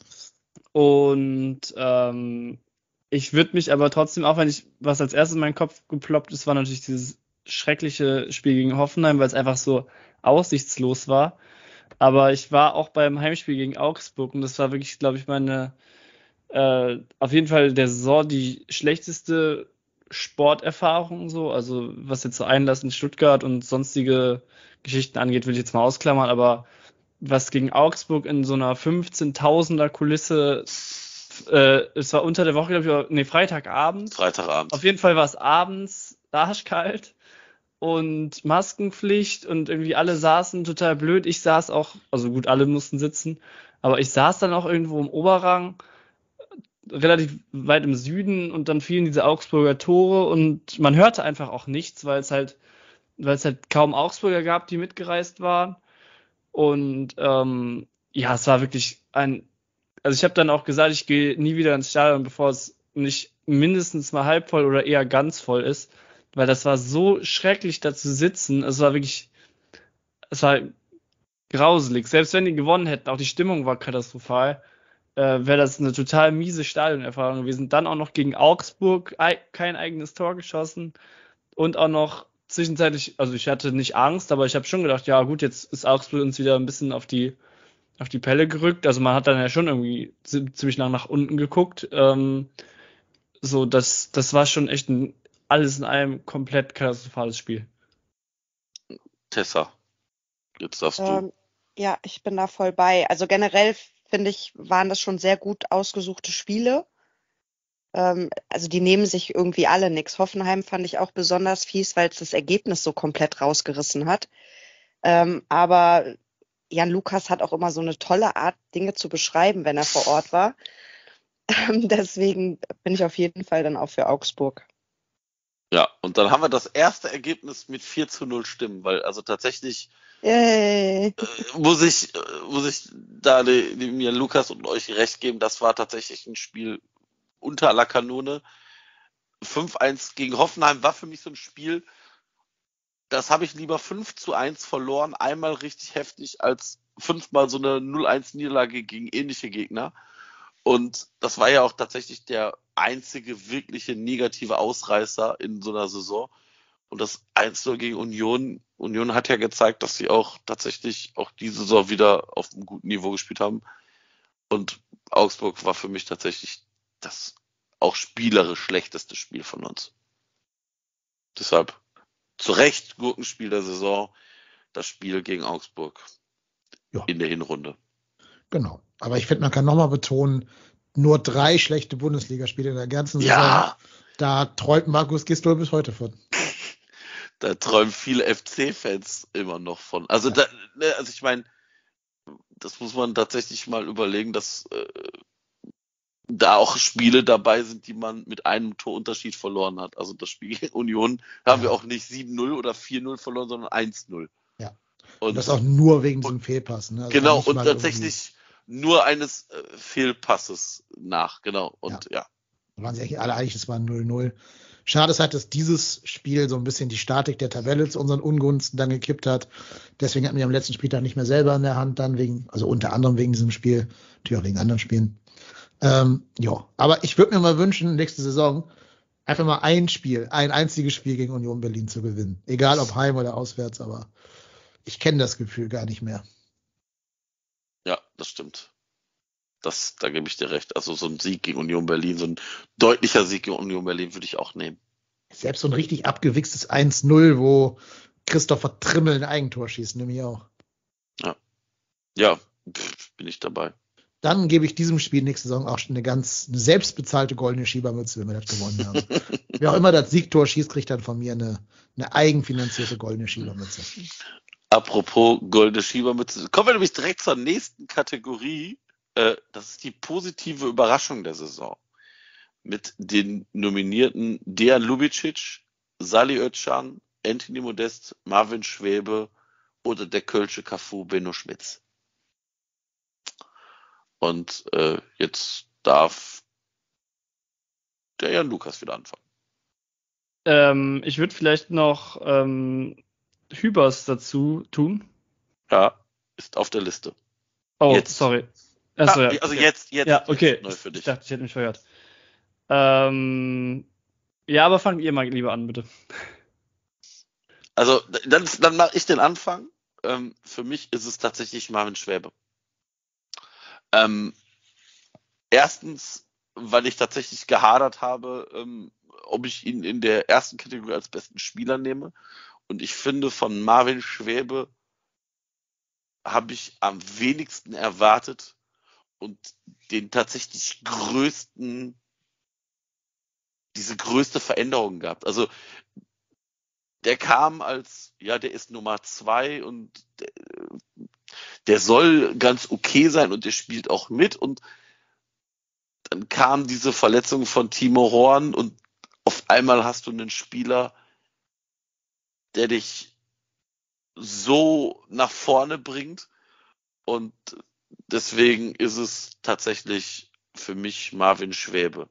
Und ich würde mich aber trotzdem, auch wenn was als erstes in meinen Kopf geploppt ist, war natürlich dieses schreckliche Spiel gegen Hoffenheim, weil es einfach so aussichtslos war. Aber ich war auch beim Heimspiel gegen Augsburg und das war wirklich, glaube ich, auf jeden Fall der Saison die schlechteste Sporterfahrung so. Also was jetzt so Einlass in Stuttgart und sonstige Geschichten angeht, will ich jetzt mal ausklammern, aber was gegen Augsburg in so einer 15.000er Kulisse, es war unter der Woche, glaube ich, Freitagabend. Freitagabend. Auf jeden Fall war es abends arschkalt und Maskenpflicht und irgendwie alle saßen total blöd. Ich saß auch, also gut, alle mussten sitzen, aber ich saß dann auch irgendwo im Oberrang, relativ weit im Süden und dann fielen diese Augsburger Tore und man hörte einfach auch nichts, weil es halt kaum Augsburger gab, die mitgereist waren. Und ja, es war wirklich also ich habe dann auch gesagt, ich gehe nie wieder ins Stadion, bevor es nicht mindestens mal halb voll oder eher ganz voll ist, weil das war so schrecklich, da zu sitzen. Es war grauselig. Selbst wenn die gewonnen hätten, auch die Stimmung war katastrophal, wäre das eine total miese Stadionerfahrung gewesen. Dann auch noch gegen Augsburg kein eigenes Tor geschossen und auch noch zwischenzeitlich, also ich hatte nicht Angst, aber ich habe schon gedacht, ja gut, jetzt ist Augsburg uns wieder ein bisschen auf die Pelle gerückt. Also man hat dann ja schon irgendwie ziemlich nach unten geguckt. So, das war schon echt alles in einem komplett katastrophales Spiel. Tessa, jetzt darfst du. Ja, ich bin da voll bei. Also generell finde ich, waren das schon sehr gut ausgesuchte Spiele. Also die nehmen sich irgendwie alle nix. Hoffenheim fand ich auch besonders fies, weil es das Ergebnis so komplett rausgerissen hat. Aber Jan Lukas hat auch immer so eine tolle Art, Dinge zu beschreiben, wenn er vor Ort war. Deswegen bin ich auf jeden Fall dann auch für Augsburg. Ja, und dann haben wir das erste Ergebnis mit 4-0 Stimmen, weil also tatsächlich Yay. muss ich da dem Jan Lukas und euch recht geben, das war tatsächlich ein Spiel unter aller Kanone. 5-1 gegen Hoffenheim war für mich so ein Spiel, das habe ich lieber 5-1 verloren, einmal richtig heftig, als 5-mal so eine 0-1 Niederlage gegen ähnliche Gegner. Und das war ja auch tatsächlich der einzige wirkliche negative Ausreißer in so einer Saison. Und das 1-0 gegen Union. Union hat ja gezeigt, dass sie auch tatsächlich auch diese Saison wieder auf einem guten Niveau gespielt haben. Und Augsburg war für mich tatsächlich das auch spielerisch schlechteste Spiel von uns. Deshalb zu Recht Gurkenspiel der Saison, das Spiel gegen Augsburg in der Hinrunde. Genau. Aber ich finde, man kann nochmal betonen, nur 3 schlechte Bundesligaspiele in der ganzen Saison. Ja. Da träumt Markus Gisdol bis heute von. Da träumen viele FC-Fans immer noch von. Also, also ich meine, das muss man tatsächlich mal überlegen, dass da auch Spiele dabei sind, die man mit einem Torunterschied verloren hat. Also das Spiel gegen Union haben wir auch nicht 7-0 oder 4-0 verloren, sondern 1-0. Ja. Und das auch nur wegen diesem Fehlpass. Ne? Also genau, und tatsächlich nur eines Fehlpasses nach. Genau, und ja. Da waren sie eigentlich alle einig, es war 0-0. Schade ist halt, dass dieses Spiel so ein bisschen die Statik der Tabelle zu unseren Ungunsten dann gekippt hat. Deswegen hatten wir am letzten Spieltag nicht mehr selber in der Hand dann also unter anderem wegen diesem Spiel, natürlich auch wegen anderen Spielen. Ja, aber ich würde mir mal wünschen, nächste Saison einfach mal ein einziges Spiel gegen Union Berlin zu gewinnen. Egal ob heim oder auswärts, aber ich kenne das Gefühl gar nicht mehr. Ja, das stimmt. Da gebe ich dir recht. Also so ein Sieg gegen Union Berlin, so ein deutlicher Sieg gegen Union Berlin würde ich auch nehmen. Selbst so ein richtig abgewichstes 1-0, wo Christopher Trimmel ein Eigentor schießt, nehme ich auch. Ja, bin ich dabei. Dann gebe ich diesem Spiel nächste Saison auch schon eine selbstbezahlte goldene Schiebermütze, wenn wir das gewonnen haben. Wer auch immer das Siegtor schießt, kriegt dann von mir eine eigenfinanzierte goldene Schiebermütze. Apropos goldene Schiebermütze, kommen wir nämlich direkt zur nächsten Kategorie. Das ist die positive Überraschung der Saison. Mit den Nominierten Dejan Lubicic, Salih Özcan, Anthony Modest, Marvin Schwäbe oder der Kölsche Cafu Benno Schmitz. Und jetzt darf der Jan Lukas wieder anfangen. Ich würde vielleicht noch Hübers dazu tun. Ja, ist auf der Liste. Oh, Jetzt. sorry. Achso, ja. Also okay. jetzt Ja, okay. Jetzt neu für dich. Ich dachte, ich hätte mich verhört. Ja, aber fangt ihr mal lieber an, bitte. Also dann mache ich den Anfang. Für mich ist es tatsächlich Marvin Schwäbe. Erstens, weil ich tatsächlich gehadert habe, ob ich ihn in der ersten Kategorie als besten Spieler nehme. Und ich finde, von Marvin Schwäbe habe ich am wenigsten erwartet und den tatsächlich diese größte Veränderung gehabt. Also der kam als, ja, der ist Nummer 2 und der soll ganz okay sein und der spielt auch mit und dann kam diese Verletzung von Timo Horn und auf einmal hast du einen Spieler, der dich so nach vorne bringt und deswegen ist es tatsächlich für mich Marvin Schwäbe.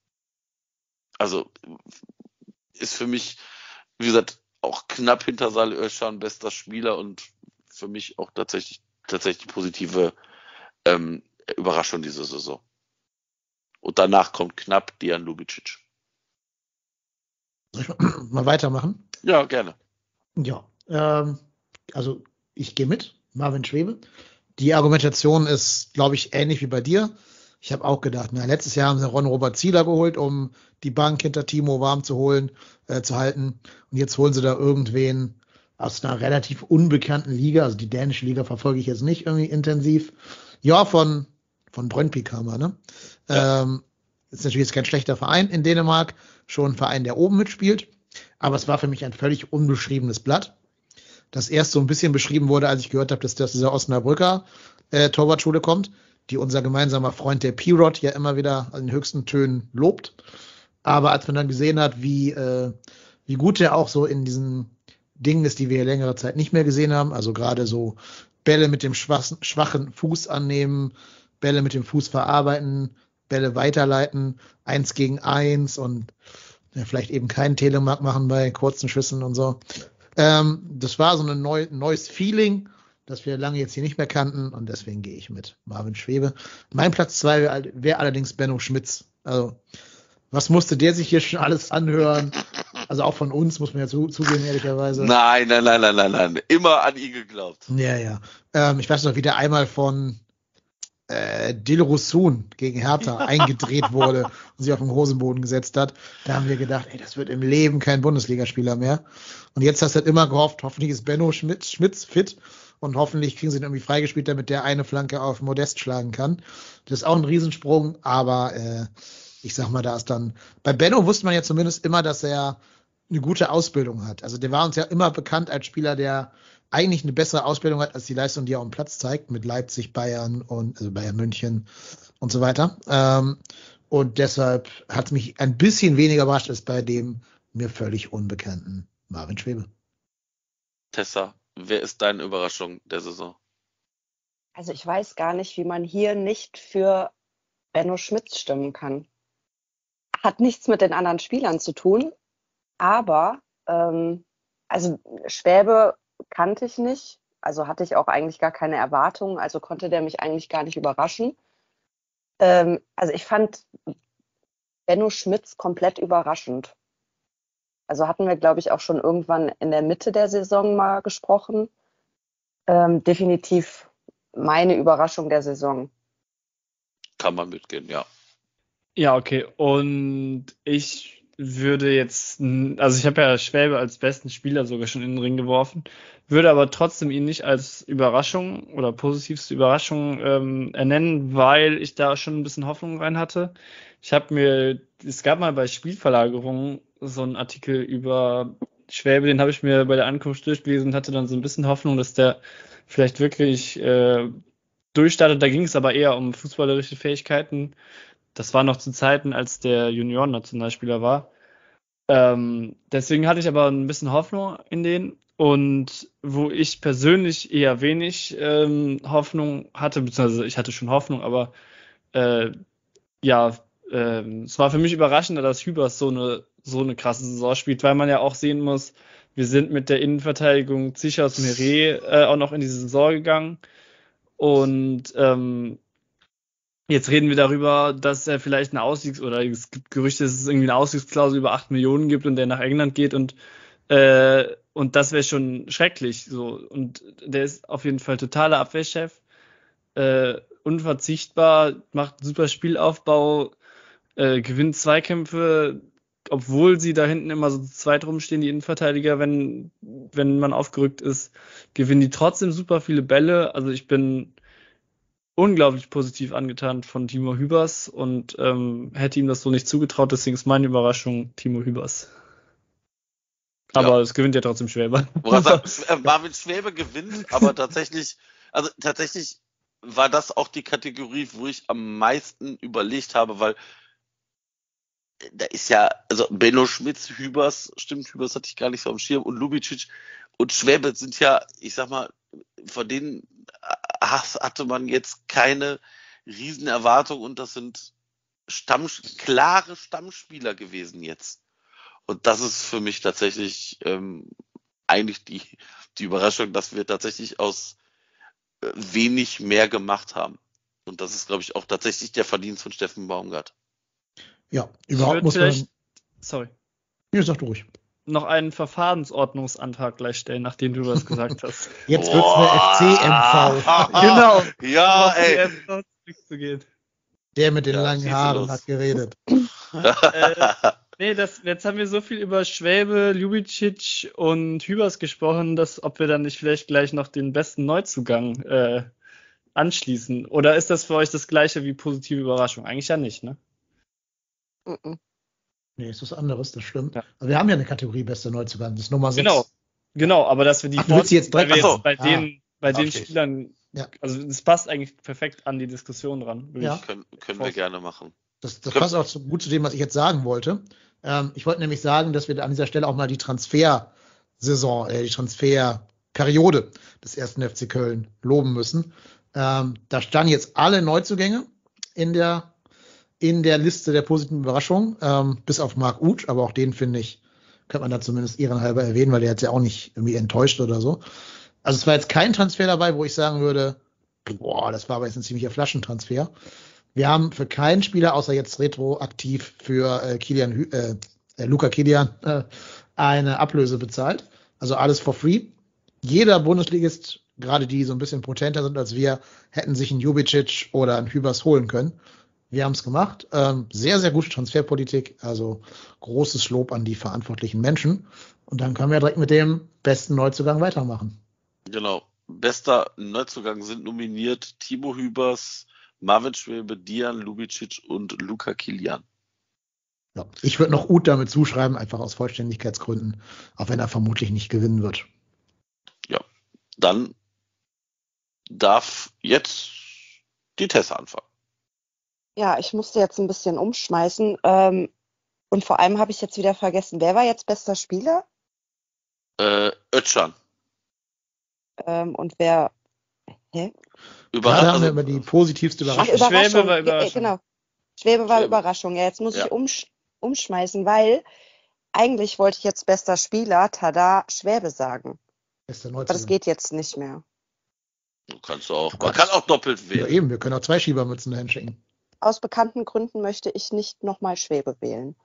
Also ist für mich, wie gesagt, auch knapp hinter Salih Özcan bester Spieler und für mich auch tatsächlich positive Überraschung diese Saison. Und danach kommt knapp Dejan Lubicic. Soll ich mal weitermachen? Ja, gerne. Ja, also ich gehe mit, Marvin Schwäbe. Die Argumentation ist, glaube ich, ähnlich wie bei dir. Ich habe auch gedacht, letztes Jahr haben sie Ron-Robert Zieler geholt, um die Bank hinter Timo warm zu halten. Und jetzt holen sie da irgendwen aus einer relativ unbekannten Liga. Also die dänische Liga verfolge ich jetzt nicht irgendwie intensiv. Ja, von Brøndby kam er, ne? Ja. Ist natürlich jetzt kein schlechter Verein in Dänemark, schon ein Verein, der oben mitspielt. Aber es war für mich ein völlig unbeschriebenes Blatt, das erst so ein bisschen beschrieben wurde, als ich gehört habe, dass dieser Osnabrücker Torwartschule kommt, die unser gemeinsamer Freund der P-Rod ja immer wieder an den höchsten Tönen lobt. Aber als man dann gesehen hat, wie gut er auch so in diesen Dingen ist, die wir hier längere Zeit nicht mehr gesehen haben, also gerade so Bälle mit dem schwachen Fuß annehmen, Bälle mit dem Fuß verarbeiten, Bälle weiterleiten, 1 gegen 1 und vielleicht eben keinen Telemark machen bei kurzen Schüssen und so. Das war so ein neues Feeling, das wir lange jetzt hier nicht mehr kannten und deswegen gehe ich mit Marvin Schwäbe. Mein Platz 2 wäre allerdings Benno Schmitz. Also, was musste der sich hier schon alles anhören? Also auch von uns, muss man ja zugeben, ehrlicherweise. Nein. Immer an ihn geglaubt. Ja. Ich weiß noch, wie der einmal von Dilrosun gegen Hertha eingedreht wurde und sich auf den Hosenboden gesetzt hat. Da haben wir gedacht, das wird im Leben kein Bundesligaspieler mehr. Und jetzt hast du halt immer gehofft, hoffentlich ist Benno Schmitz fit und hoffentlich kriegen sie ihn irgendwie freigespielt, damit der eine Flanke auf Modest schlagen kann. Das ist auch ein Riesensprung, aber ich sag mal, da ist dann, bei Benno wusste man ja zumindest immer, dass er eine gute Ausbildung hat. Also der war uns ja immer bekannt als Spieler, der eigentlich eine bessere Ausbildung hat als die Leistung, die er auf dem Platz zeigt, mit Leipzig, Bayern und also Bayern München und so weiter. Und deshalb hat es mich ein bisschen weniger überrascht als bei dem mir völlig unbekannten Marvin Schwäbe. Tessa, wer ist deine Überraschung der Saison? Also ich weiß gar nicht, wie man hier nicht für Benno Schmitz stimmen kann. Hat nichts mit den anderen Spielern zu tun, aber also Schwäbe kannte ich nicht, also hatte ich auch eigentlich gar keine Erwartungen, also konnte der mich eigentlich gar nicht überraschen. Also ich fand Benno Schmitz komplett überraschend. Also hatten wir, glaube ich, auch schon irgendwann in der Mitte der Saison mal gesprochen. Definitiv meine Überraschung der Saison. Kann man mitgehen, ja. Ja, okay. Und ich würde jetzt, also ich habe ja Schwäbe als besten Spieler sogar schon in den Ring geworfen, würde aber trotzdem ihn nicht als Überraschung oder positivste Überraschung ernennen, weil ich da schon ein bisschen Hoffnung rein hatte. Es gab mal bei Spielverlagerung so einen Artikel über Schwäbe, den habe ich mir bei der Ankunft durchgelesen und hatte dann so ein bisschen Hoffnung, dass der vielleicht wirklich durchstartet. Da ging es aber eher um fußballerische Fähigkeiten. Das war noch zu Zeiten, als der Junioren-Nationalspieler war. Deswegen hatte ich aber ein bisschen Hoffnung in den. Und wo ich persönlich eher wenig Hoffnung hatte, beziehungsweise ich hatte schon Hoffnung, aber es war für mich überraschender, dass Hübers so eine krasse Saison spielt, weil man ja auch sehen muss, wir sind mit der Innenverteidigung Zichos Meret auch noch in die Saison gegangen. Und jetzt reden wir darüber, dass er vielleicht oder es gibt Gerüchte, dass es irgendwie eine Ausstiegsklausel über 8 Millionen gibt und der nach England geht und das wäre schon schrecklich. So. Und der ist auf jeden Fall totaler Abwehrchef, unverzichtbar, macht super Spielaufbau, gewinnt Zweikämpfe, obwohl sie da hinten immer so zu zweit rumstehen, die Innenverteidiger, wenn man aufgerückt ist, gewinnen die trotzdem super viele Bälle. Also ich bin unglaublich positiv angetan von Timo Hübers und hätte ihm das so nicht zugetraut, deswegen ist meine Überraschung Timo Hübers. Aber es gewinnt ja trotzdem Schwäbe. Marvin Schwäbe gewinnt, aber tatsächlich war das auch die Kategorie, wo ich am meisten überlegt habe, weil da ist ja, also Benno Schmitz, Hübers hatte ich gar nicht so am Schirm, und Lubicic und Schwäbe sind ja, ich sag mal, von denen hatte man jetzt keine Riesenerwartung und das sind klare Stammspieler gewesen jetzt. Und das ist für mich tatsächlich eigentlich die Überraschung, dass wir tatsächlich aus wenig mehr gemacht haben. Und das ist, glaube ich, auch tatsächlich der Verdienst von Steffen Baumgart. Ja, überhaupt muss man. Sorry. Ja, sag du ruhig. Noch einen Verfahrensordnungsantrag gleich stellen, nachdem du was gesagt hast. Jetzt wird's eine FC-MV. Genau. Ja, ey. Der mit den langen Haaren hat geredet. Jetzt haben wir so viel über Schwäbe, Ljubicic und Hübers gesprochen, dass ob wir dann nicht vielleicht gleich noch den besten Neuzugang anschließen. Oder ist das für euch das gleiche wie positive Überraschung? Eigentlich ja nicht, ne? Nee, ist was anderes, das stimmt. Ja. Aber wir haben ja eine Kategorie bester Neuzugang, das ist Nummer 6. Genau, aber dass wir die bei den Spielern, also das passt eigentlich perfekt an die Diskussion dran. Können wir gerne machen. Das passt auch gut zu dem, was ich jetzt sagen wollte. Ich wollte nämlich sagen, dass wir an dieser Stelle auch mal die Transfersaison, die Transferperiode des 1. FC Köln loben müssen. Da standen jetzt alle Neuzugänge in der Liste der positiven Überraschungen, bis auf Marc Uth, aber auch den, finde ich, könnte man da zumindest ehrenhalber erwähnen, weil der jetzt ja auch nicht irgendwie enttäuscht oder so. Also es war jetzt kein Transfer dabei, wo ich sagen würde, boah, das war aber jetzt ein ziemlicher Flaschentransfer. Wir haben für keinen Spieler, außer jetzt retroaktiv für Luca Kilian, eine Ablöse bezahlt. Also alles for free. Jeder Bundesligist, gerade die so ein bisschen potenter sind als wir, hätten sich einen Ljubicic oder einen Hübers holen können. Wir haben es gemacht. Sehr, sehr gute Transferpolitik. Also großes Lob an die verantwortlichen Menschen. Und dann können wir direkt mit dem besten Neuzugang weitermachen. Genau. Bester Neuzugang sind nominiert Timo Hübers, Marvin Schwäbe, Dian Ljubicic und Luca Kilian. Ja, ich würde noch Uth damit zuschreiben, einfach aus Vollständigkeitsgründen, auch wenn er vermutlich nicht gewinnen wird. Ja, dann darf jetzt die Tessa anfangen. Ja, ich musste jetzt ein bisschen umschmeißen. Und vor allem habe ich jetzt wieder vergessen, wer war jetzt bester Spieler? Özcan. Und wer? Hä? Gerade haben wir über die positivste Überraschung. Schwäbe war Überraschung. Genau. Schwäbe war Überraschung. Ja, jetzt muss ich umschmeißen, weil eigentlich wollte ich jetzt bester Spieler Tada Schwäbe sagen. Aber das geht jetzt nicht mehr. Du kannst auch. Man kann auch doppelt wählen. Ja, eben, wir können auch 2 Schiebermützen dahin schicken. Aus bekannten Gründen möchte ich nicht nochmal Schwebe wählen.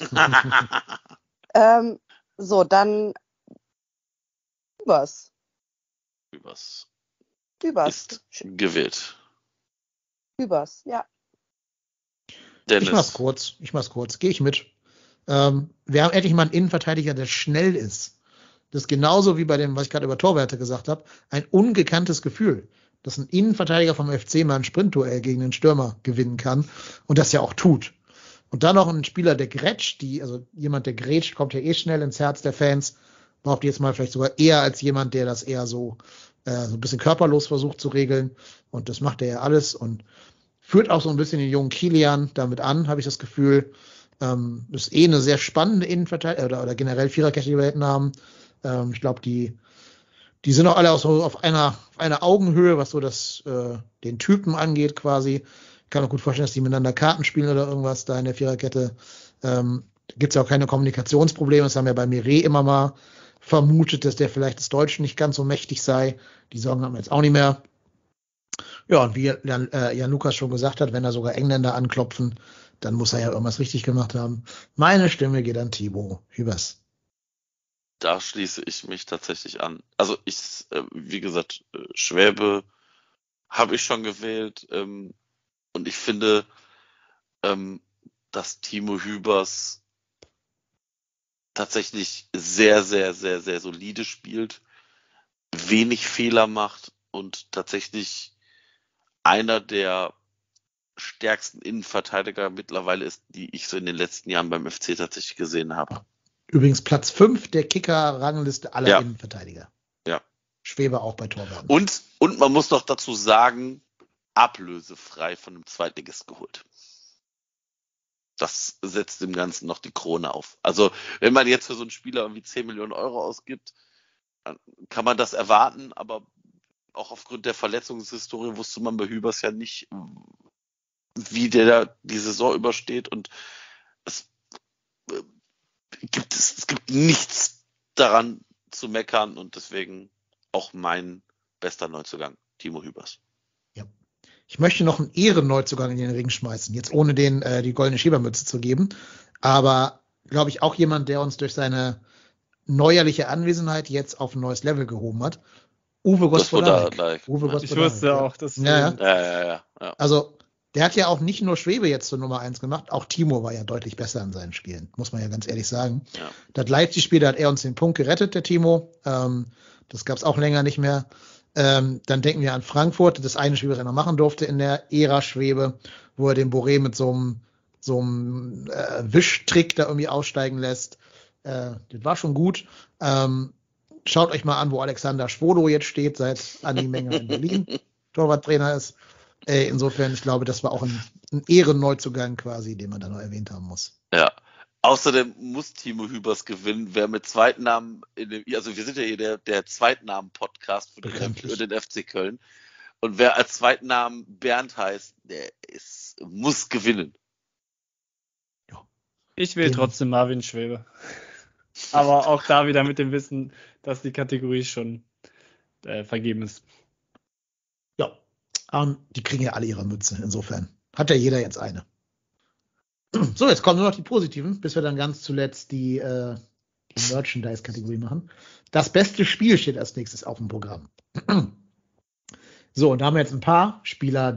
So, dann Hübers. Hübers Hübers. ist gewählt. Hübers, ja. Ich mach's Dennis. kurz. Gehe ich mit. Wir haben endlich mal einen Innenverteidiger, der schnell ist. Das ist genauso wie bei dem, was ich gerade über Torwerte gesagt habe, ein ungekanntes Gefühl, dass ein Innenverteidiger vom FC mal ein Sprintduell gegen den Stürmer gewinnen kann und das ja auch tut. Und dann noch ein Spieler, der grätscht, also jemand, der grätscht, kommt ja eh schnell ins Herz der Fans. Behaupte jetzt mal vielleicht sogar eher als jemand, der das eher so ein bisschen körperlos versucht zu regeln. Und das macht er ja alles und führt auch so ein bisschen den jungen Kilian damit an, habe ich das Gefühl. Ist eh eine sehr spannende Innenverteidigung oder generell Viererkette, die wir hinten haben. Ich glaube, die sind auch alle auch so auf einer Augenhöhe, was so den Typen angeht quasi. Ich kann mir gut vorstellen, dass die miteinander Karten spielen oder irgendwas da in der Viererkette. Da gibt es ja auch keine Kommunikationsprobleme. Das haben wir bei Mire immer mal vermutet, dass der vielleicht das Deutsche nicht ganz so mächtig sei. Die Sorgen haben wir jetzt auch nicht mehr. Ja, und wie Jan Lukas schon gesagt hat, wenn da sogar Engländer anklopfen, dann muss er ja irgendwas richtig gemacht haben. Meine Stimme geht an Timo Hübers. Da schließe ich mich tatsächlich an. Also wie gesagt, Schwäbe habe ich schon gewählt. Und ich finde, dass Timo Hübers tatsächlich sehr, sehr, sehr, sehr solide spielt, wenig Fehler macht und tatsächlich einer der stärksten Innenverteidiger mittlerweile ist, die ich so in den letzten Jahren beim FC tatsächlich gesehen habe. Übrigens Platz 5 der Kicker-Rangliste aller Innenverteidiger. Ja. Schwebe auch bei Torwerten. Und man muss noch dazu sagen, ablösefrei von einem Zweitligist geholt. Das setzt dem Ganzen noch die Krone auf. Also, wenn man jetzt für so einen Spieler irgendwie 10 Millionen Euro ausgibt, dann kann man das erwarten, aber auch aufgrund der Verletzungshistorie wusste man bei Hübers ja nicht, wie der die Saison übersteht und es gibt nichts daran zu meckern und deswegen auch mein bester Neuzugang, Timo Hübers. Ja. Ich möchte noch einen Ehrenneuzugang in den Ring schmeißen, jetzt ohne den die goldene Schiebermütze zu geben, aber glaube ich auch jemand, der uns durch seine neuerliche Anwesenheit jetzt auf ein neues Level gehoben hat. Uwe Gospodarek. Ich wusste auch, dass Ja. Also der hat ja auch nicht nur Schwebe jetzt zur Nummer 1 gemacht, auch Timo war ja deutlich besser in seinen Spielen, muss man ja ganz ehrlich sagen. Ja. Das Leipzig-Spiel, da hat er uns den Punkt gerettet, der Timo. Das gab es auch länger nicht mehr. Dann denken wir an Frankfurt, das eine Spiel, was er noch machen durfte in der Ära Schwebe, wo er den Boré mit so einem Wischtrick da irgendwie aussteigen lässt. Das war schon gut. Schaut euch mal an, wo Alexander Schwodo jetzt steht, seit Andi Menger in Berlin Torwarttrainer ist. Insofern, ich glaube, das war auch ein Ehrenneuzugang quasi, den man da noch erwähnt haben muss. Ja. Außerdem muss Timo Hübers gewinnen. Wer mit Zweitnamen also wir sind ja hier der Zweitnamen-Podcast für den FC Köln. Und wer als Zweitnamen Bernd heißt, muss gewinnen. Ja. Ich will trotzdem Marvin Schwebe. Aber auch da wieder mit dem Wissen, dass die Kategorie schon vergeben ist. Ja, die kriegen ja alle ihre Mütze. Insofern hat ja jeder jetzt eine. So, jetzt kommen nur noch die positiven, bis wir dann ganz zuletzt die Merchandise-Kategorie machen. Das beste Spiel steht als nächstes auf dem Programm. So, und da haben wir jetzt ein paar Spiele,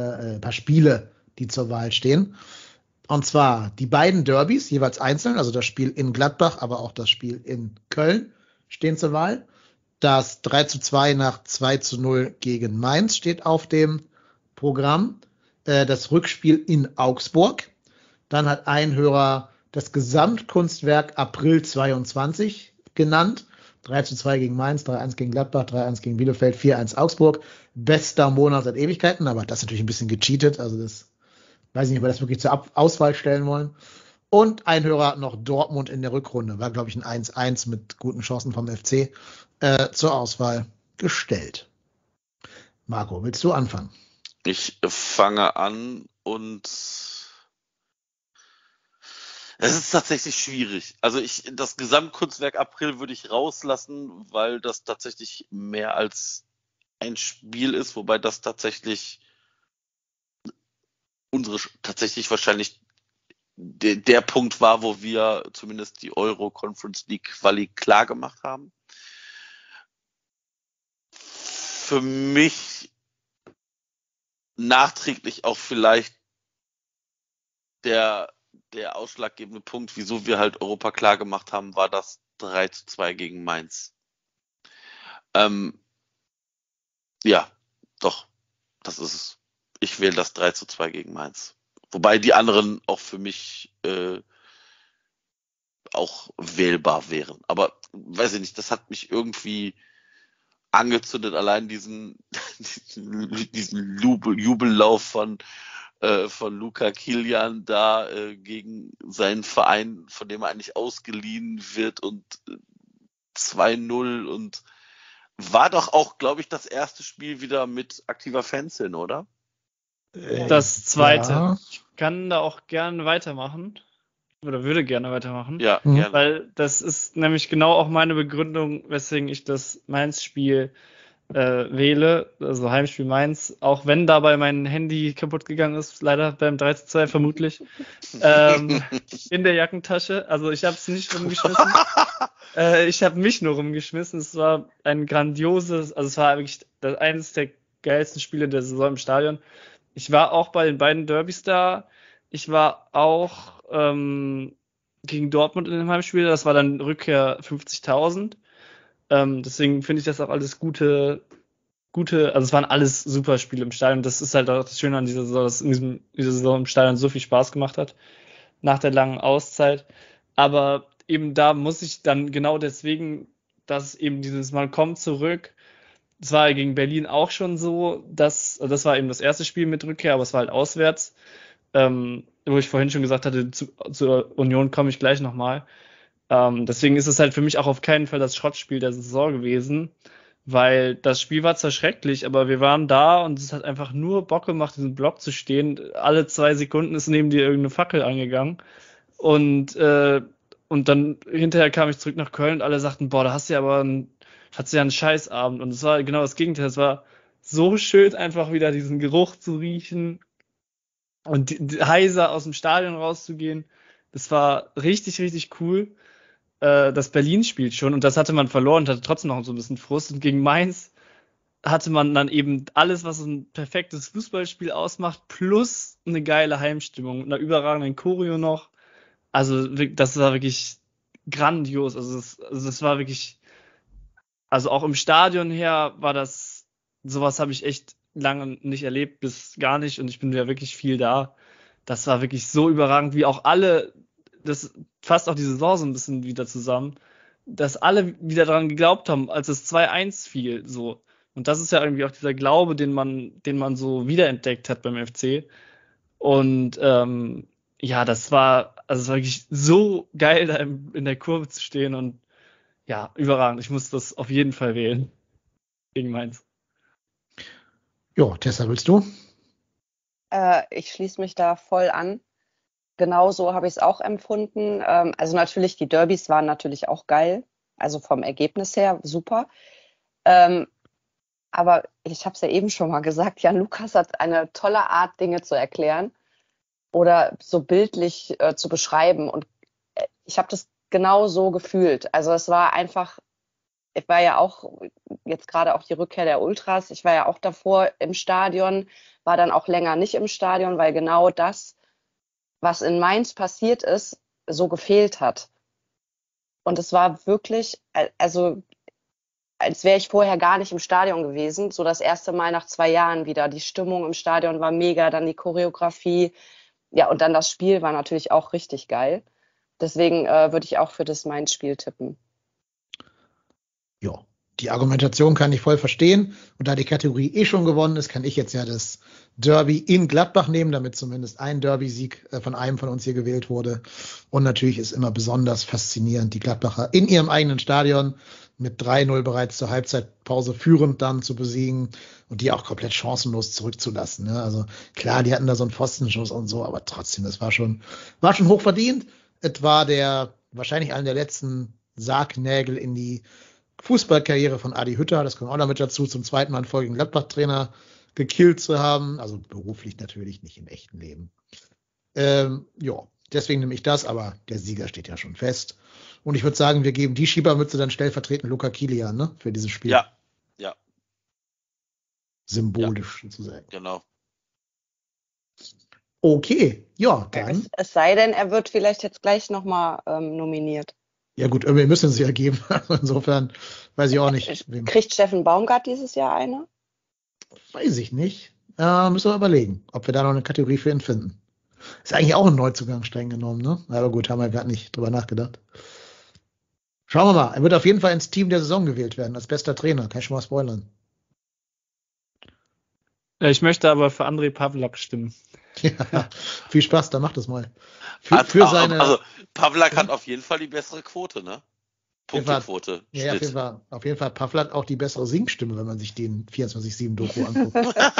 die zur Wahl stehen. Und zwar die beiden Derbys, jeweils einzeln, also das Spiel in Gladbach, aber auch das Spiel in Köln stehen zur Wahl. Das 3:2 nach 2:0 gegen Mainz steht auf dem Programm. Das Rückspiel in Augsburg. Dann hat ein Hörer das Gesamtkunstwerk April 22 genannt. 3:2 gegen Mainz, 3:1 gegen Gladbach, 3:1 gegen Bielefeld, 4:1 Augsburg. Bester Monat seit Ewigkeiten, aber das ist natürlich ein bisschen gecheatet. Also das weiß ich nicht, ob wir das wirklich zur Auswahl stellen wollen. Und ein Hörer hat noch Dortmund in der Rückrunde. War, glaube ich, ein 1:1 mit guten Chancen vom FC zur Auswahl gestellt. Marco, willst du anfangen? Ich fange an und es ist tatsächlich schwierig. Also das Gesamtkunstwerk April würde ich rauslassen, weil das tatsächlich mehr als ein Spiel ist, wobei das tatsächlich tatsächlich wahrscheinlich der Punkt war, wo wir zumindest die Euro Conference League Quali klar gemacht haben. Für mich nachträglich auch vielleicht der ausschlaggebende Punkt, wieso wir halt Europa klar gemacht haben, war das 3:2 gegen Mainz. Ja, doch, das ist es. Ich wähle das 3:2 gegen Mainz. Wobei die anderen auch für mich auch wählbar wären. Aber weiß ich nicht, das hat mich irgendwie angezündet, allein diesen Jubellauf von Luca Kilian da gegen seinen Verein, von dem er eigentlich ausgeliehen wird, und 2:0, und war doch auch, glaube ich, das erste Spiel wieder mit aktiver Fanszene, oder? Das zweite. Ja. Ich kann da auch gerne weitermachen. Oder würde gerne weitermachen. Ja, Mhm. gerne. Weil das ist nämlich genau auch meine Begründung, weswegen ich das Mainz-Spiel wähle, also Heimspiel Mainz, auch wenn dabei mein Handy kaputt gegangen ist, leider beim 3:2 vermutlich, in der Jackentasche. Also ich habe es nicht rumgeschmissen. Ich habe mich nur rumgeschmissen. Es war ein grandioses, also es war wirklich eines der geilsten Spiele der Saison im Stadion. Ich war auch bei den beiden Derbys da. Ich war auch gegen Dortmund in dem Heimspiel. Das war dann Rückkehr 50.000. Deswegen finde ich das auch alles gute, also es waren alles super Spiele im Stadion. Das ist halt auch das Schöne an dieser Saison, dass in dieser Saison im Stadion so viel Spaß gemacht hat, nach der langen Auszeit. Aber eben da muss ich dann genau deswegen, dass eben dieses Mal kommt zurück. Das war ja gegen Berlin auch schon so, das war eben das erste Spiel mit Rückkehr, aber es war halt auswärts. Wo ich vorhin schon gesagt hatte, zur Union komme ich gleich nochmal. Deswegen ist es halt für mich auch auf keinen Fall das Schrottspiel der Saison gewesen, weil das Spiel war zwar schrecklich, aber wir waren da und es hat einfach nur Bock gemacht, diesen Block zu stehen. Alle 2 Sekunden ist neben dir irgendeine Fackel angegangen, und dann hinterher kam ich zurück nach Köln und alle sagten, boah, da hast du ja einen Scheißabend, und es war genau das Gegenteil. Es war so schön, einfach wieder diesen Geruch zu riechen und heiser aus dem Stadion rauszugehen. Das war richtig, richtig cool. Das Berlin-Spiel schon, und das hatte man verloren und hatte trotzdem noch so ein bisschen Frust. Und gegen Mainz hatte man dann eben alles, was ein perfektes Fußballspiel ausmacht, plus eine geile Heimstimmung und einer überragenden Choreo noch. Also das war wirklich grandios. Also das war wirklich, also auch im Stadion her war das, sowas habe ich echt lange nicht erlebt, bis gar nicht, und ich bin ja wirklich viel da. Das war wirklich so überragend, wie auch alle, das fasst auch die Saison so ein bisschen wieder zusammen, dass alle wieder daran geglaubt haben, als es 2:1 fiel, so. Und das ist ja irgendwie auch dieser Glaube, den man so wiederentdeckt hat beim FC. Und ja, das war wirklich so geil, da in der Kurve zu stehen, und ja, überragend. Ich muss das auf jeden Fall wählen gegen Mainz. Jo, Tessa, willst du? Ich schließe mich da voll an. Genauso habe ich es auch empfunden. Also natürlich, die Derbys waren natürlich auch geil. Also vom Ergebnis her super. Aber ich habe es ja eben schon mal gesagt, Jan Lukas hat eine tolle Art, Dinge zu erklären oder so bildlich zu beschreiben. Und ich habe das genau so gefühlt. Also es war einfach, ich war ja auch jetzt gerade auch die Rückkehr der Ultras. Ich war ja auch davor im Stadion, war dann auch länger nicht im Stadion, weil genau das, was in Mainz passiert ist, so gefehlt hat. Und es war wirklich, also als wäre ich vorher gar nicht im Stadion gewesen. So das erste Mal nach 2 Jahren wieder. Die Stimmung im Stadion war mega, dann die Choreografie. Ja, und dann das Spiel war natürlich auch richtig geil. Deswegen würde ich auch für das Mainz-Spiel tippen. Ja, die Argumentation kann ich voll verstehen. Und da die Kategorie schon gewonnen ist, kann ich jetzt ja das Derby in Gladbach nehmen, damit zumindest ein Derby-Sieg von einem von uns hier gewählt wurde. Und natürlich ist immer besonders faszinierend, die Gladbacher in ihrem eigenen Stadion mit 3:0 bereits zur Halbzeitpause führend dann zu besiegen und die auch komplett chancenlos zurückzulassen. Ne? Also klar, die hatten da so einen Pfostenschuss und so, aber trotzdem, das war schon hoch verdient. Es war wahrscheinlich einer der letzten Sargnägel in die Fußballkarriere von Adi Hütter, das kommt auch noch mit dazu, zum 2. Mal in Folge Gladbach-Trainer gekillt zu haben. Also beruflich natürlich, nicht im echten Leben. Ja, deswegen nehme ich das, aber der Sieger steht ja schon fest. Und ich würde sagen, wir geben die Schiebermütze dann stellvertretend Luca Kilian, ne? Für dieses Spiel. Ja. Symbolisch sozusagen. Genau. Okay, ja, dann. Es sei denn, er wird vielleicht jetzt gleich nochmal nominiert. Ja gut, wir müssen es ja geben. Insofern weiß ich auch nicht. Kriegt Steffen Baumgart dieses Jahr eine? Weiß ich nicht. Müssen wir überlegen, ob wir da noch eine Kategorie für ihn finden. Ist eigentlich auch ein Neuzugang streng genommen, ne? Aber gut, haben wir gerade nicht drüber nachgedacht. Schauen wir mal. Er wird auf jeden Fall ins Team der Saison gewählt werden, als bester Trainer. Kann ich schon mal spoilern. Ich möchte aber für André Pavlak stimmen. Ja, viel Spaß, dann macht das mal. Für seine, also Pavlak hat auf jeden Fall die bessere Quote, ne? Punktequote. Ja, auf jeden Fall Pavlak auch die bessere Singstimme, wenn man sich den 24/7-Doku anguckt.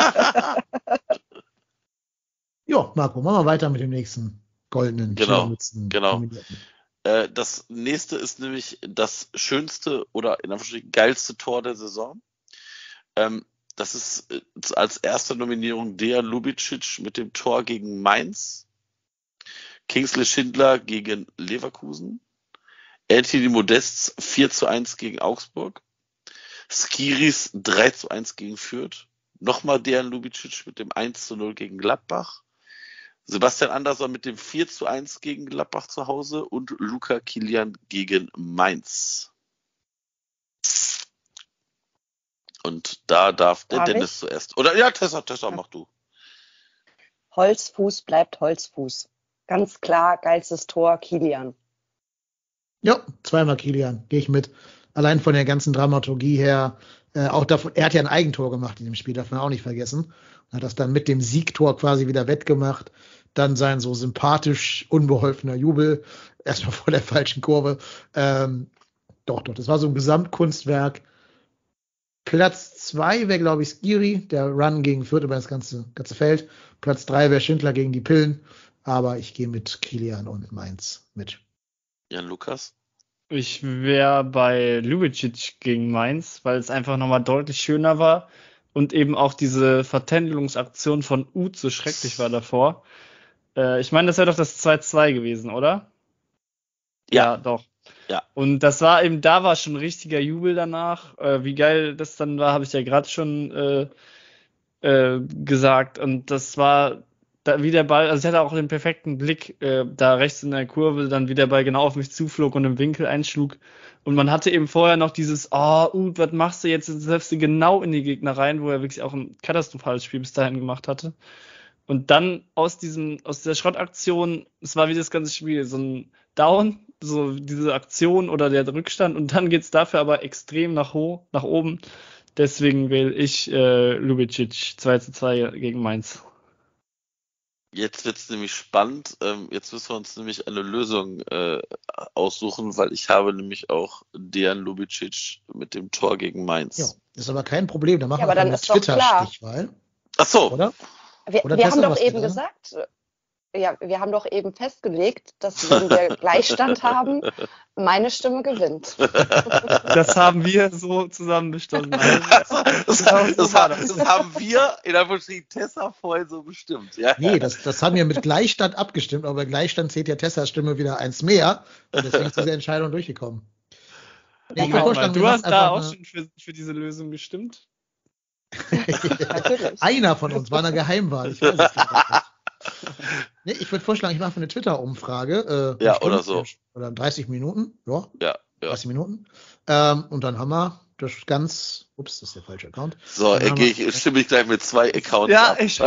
Ja, Marco, machen wir weiter mit dem nächsten goldenen Schiebermützen. Genau. Das nächste ist nämlich das schönste oder in Anführungsstrichen geilste Tor der Saison. Das ist als erste Nominierung Dejan Lubicic mit dem Tor gegen Mainz, Kingsley Schindler gegen Leverkusen, Anthony Modests 4:1 gegen Augsburg, Skiris 3:1 gegen Fürth, nochmal Dejan Lubicic mit dem 1:0 gegen Gladbach, Sebastian Andersson mit dem 4:1 gegen Gladbach zu Hause und Luca Kilian gegen Mainz. Und da darf der Dennis zuerst. Oder ja, Tessa, mach du. Holzfuß bleibt Holzfuß. Ganz klar, geilstes Tor, Kilian. Ja, zweimal Kilian, gehe ich mit. Allein von der ganzen Dramaturgie her, auch davon, er hat ja ein Eigentor gemacht in dem Spiel, darf man auch nicht vergessen. Und hat das dann mit dem Siegtor quasi wieder wettgemacht. Dann sein so sympathisch unbeholfener Jubel, erstmal vor der falschen Kurve. Doch, das war so ein Gesamtkunstwerk. Platz 2 wäre, glaube ich, Skiri, der Run gegen Fürth über das ganze Feld. Platz 3 wäre Schindler gegen die Pillen. Aber ich gehe mit Kilian und Mainz mit. Jan Lukas? Ich wäre bei Lubicic gegen Mainz, weil es einfach nochmal deutlich schöner war und eben auch diese Vertändelungsaktion von Uth so schrecklich war davor. Ich meine, das wäre doch das 2:2 gewesen, oder? Ja, doch. Ja. Und das war eben, da war schon richtiger Jubel danach. Wie geil das dann war, habe ich ja gerade schon gesagt. Und das war da, wie der Ball, also ich hatte auch den perfekten Blick, da rechts in der Kurve, dann wie der Ball genau auf mich zuflog und im Winkel einschlug. Und man hatte eben vorher noch dieses, was machst du jetzt? Jetzt selbst du genau in die Gegner rein, wo er wirklich auch ein katastrophales Spiel bis dahin gemacht hatte. Und dann aus dieser Schrottaktion, es war wie das ganze Spiel, so ein Down, so diese Aktion oder der Rückstand und dann geht's dafür aber extrem nach oben. Deswegen wähle ich Lubicic 2:2 gegen Mainz. Jetzt wird's nämlich spannend. Jetzt müssen wir uns nämlich eine Lösung aussuchen, weil ich habe nämlich auch Dejan Lubicic mit dem Tor gegen Mainz. Ja, ist aber kein Problem. Da machen Ja, wir aber dann eine ist doch klar. Twitter-Stichwahl. Ach so. Oder? Wir haben doch eben gesagt, wir haben doch eben festgelegt, dass wenn wir Gleichstand haben, meine Stimme gewinnt. Das haben wir so zusammen beschlossen. Das haben wir in der Betrieb Tessa vorhin so bestimmt. Ja. Nee, das haben wir mit Gleichstand abgestimmt, aber bei Gleichstand zählt ja Tessas Stimme wieder 1 mehr. Und deswegen ist diese Entscheidung durchgekommen. Nee, du hast da auch schon für diese Lösung gestimmt? Natürlich. Einer von uns war eine Geheimwahl. Ich weiß es nicht. Nee, ich würde vorschlagen, ich mache eine Twitter-Umfrage. Ja, oder so. Oder 30 Minuten. Ja. 30 Minuten. Und dann haben wir das ganz. Ups, das ist der falsche Account. So, stimme ich gleich mit 2 Accounts ja, ab. Ich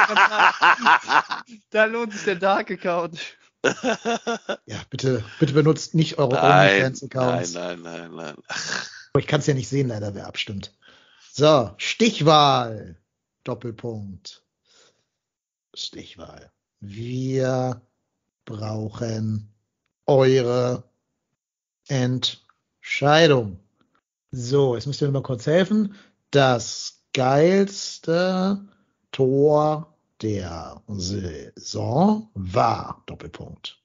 da lohnt sich der Dark-Account. Ja, bitte benutzt nicht eure OnlyFans-Accounts. Nein. Ich kann es ja nicht sehen, leider, wer abstimmt. So, Stichwahl. Doppelpunkt. Stichwahl. Wir brauchen eure Entscheidung. So, jetzt müsst ihr mir mal kurz helfen. Das geilste Tor der Saison war Doppelpunkt.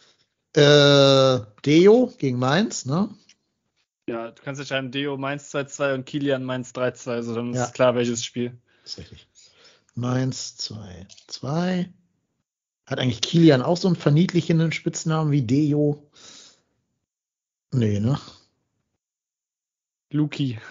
Deo gegen Mainz, ne? Ja, du kannst entscheiden, Deo Mainz 2:2 und Kilian Mainz 3:2, also dann ist klar, welches Spiel. ist richtig. Mainz 2-2. Hat eigentlich Kilian auch so einen verniedlichenden Spitznamen wie Dejo? Nee, ne? Luki.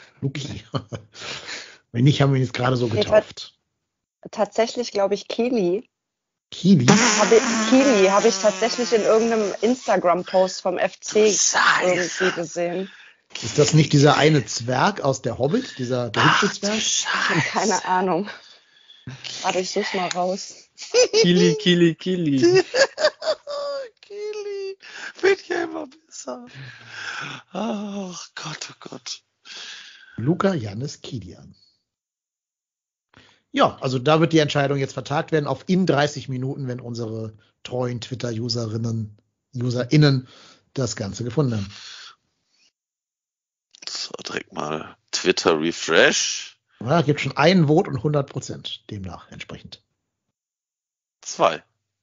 Wenn nicht, haben wir ihn jetzt gerade so Nee, getauft. Tatsächlich glaube ich Kili. Kili? Kili habe ich tatsächlich in irgendeinem Instagram-Post vom FC irgendwie gesehen. Ist das nicht dieser eine Zwerg aus der Hobbit? Der hübsche Zwerg? Ich habe keine Ahnung. Warte, ich such's mal raus. Kili. Kili. Wird ja immer besser. Ach Gott, oh Gott. Luca Jannis Kilian. Ja, also da wird die Entscheidung jetzt vertagt werden auf in 30 Minuten, wenn unsere treuen Twitter-UserInnen das Ganze gefunden haben. So, direkt mal Twitter Refresh. Ja, gibt schon einen Vote und 100% demnach entsprechend. 2.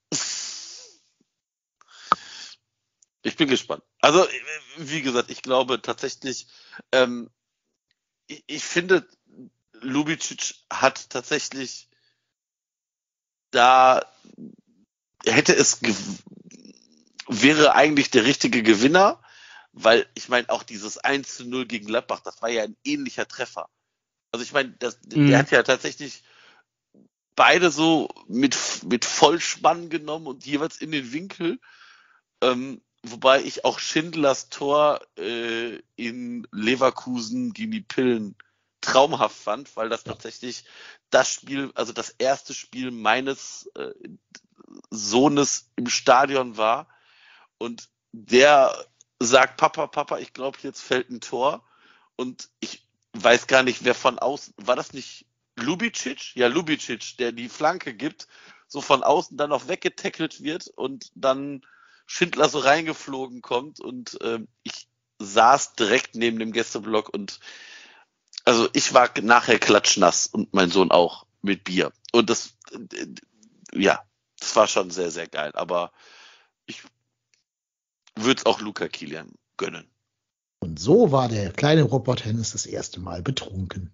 Ich bin gespannt. Also, wie gesagt, ich glaube tatsächlich, ich finde, Lubicic hat tatsächlich wäre eigentlich der richtige Gewinner, weil ich meine, auch dieses 1:0 gegen Gladbach, das war ja ein ähnlicher Treffer. Also ich meine, der hat ja tatsächlich beide so mit Vollspann genommen und jeweils in den Winkel. Wobei ich auch Schindlers Tor in Leverkusen gegen die Pillen traumhaft fand, weil das tatsächlich das Spiel, also das erste Spiel meines Sohnes im Stadion war. Und der sagt, Papa, ich glaube, jetzt fällt ein Tor. Und ich weiß gar nicht, wer von außen, war das nicht Lubicic? Ja, Lubicic, der die Flanke gibt, so von außen dann noch weggetackelt wird und dann Schindler so reingeflogen kommt und ich saß direkt neben dem Gästeblock und also ich war nachher klatschnass und mein Sohn auch mit Bier. Und das war schon sehr, sehr geil. Aber ich würde es auch Luca Kilian gönnen. Und so war der kleine Robert Hennes das erste Mal betrunken.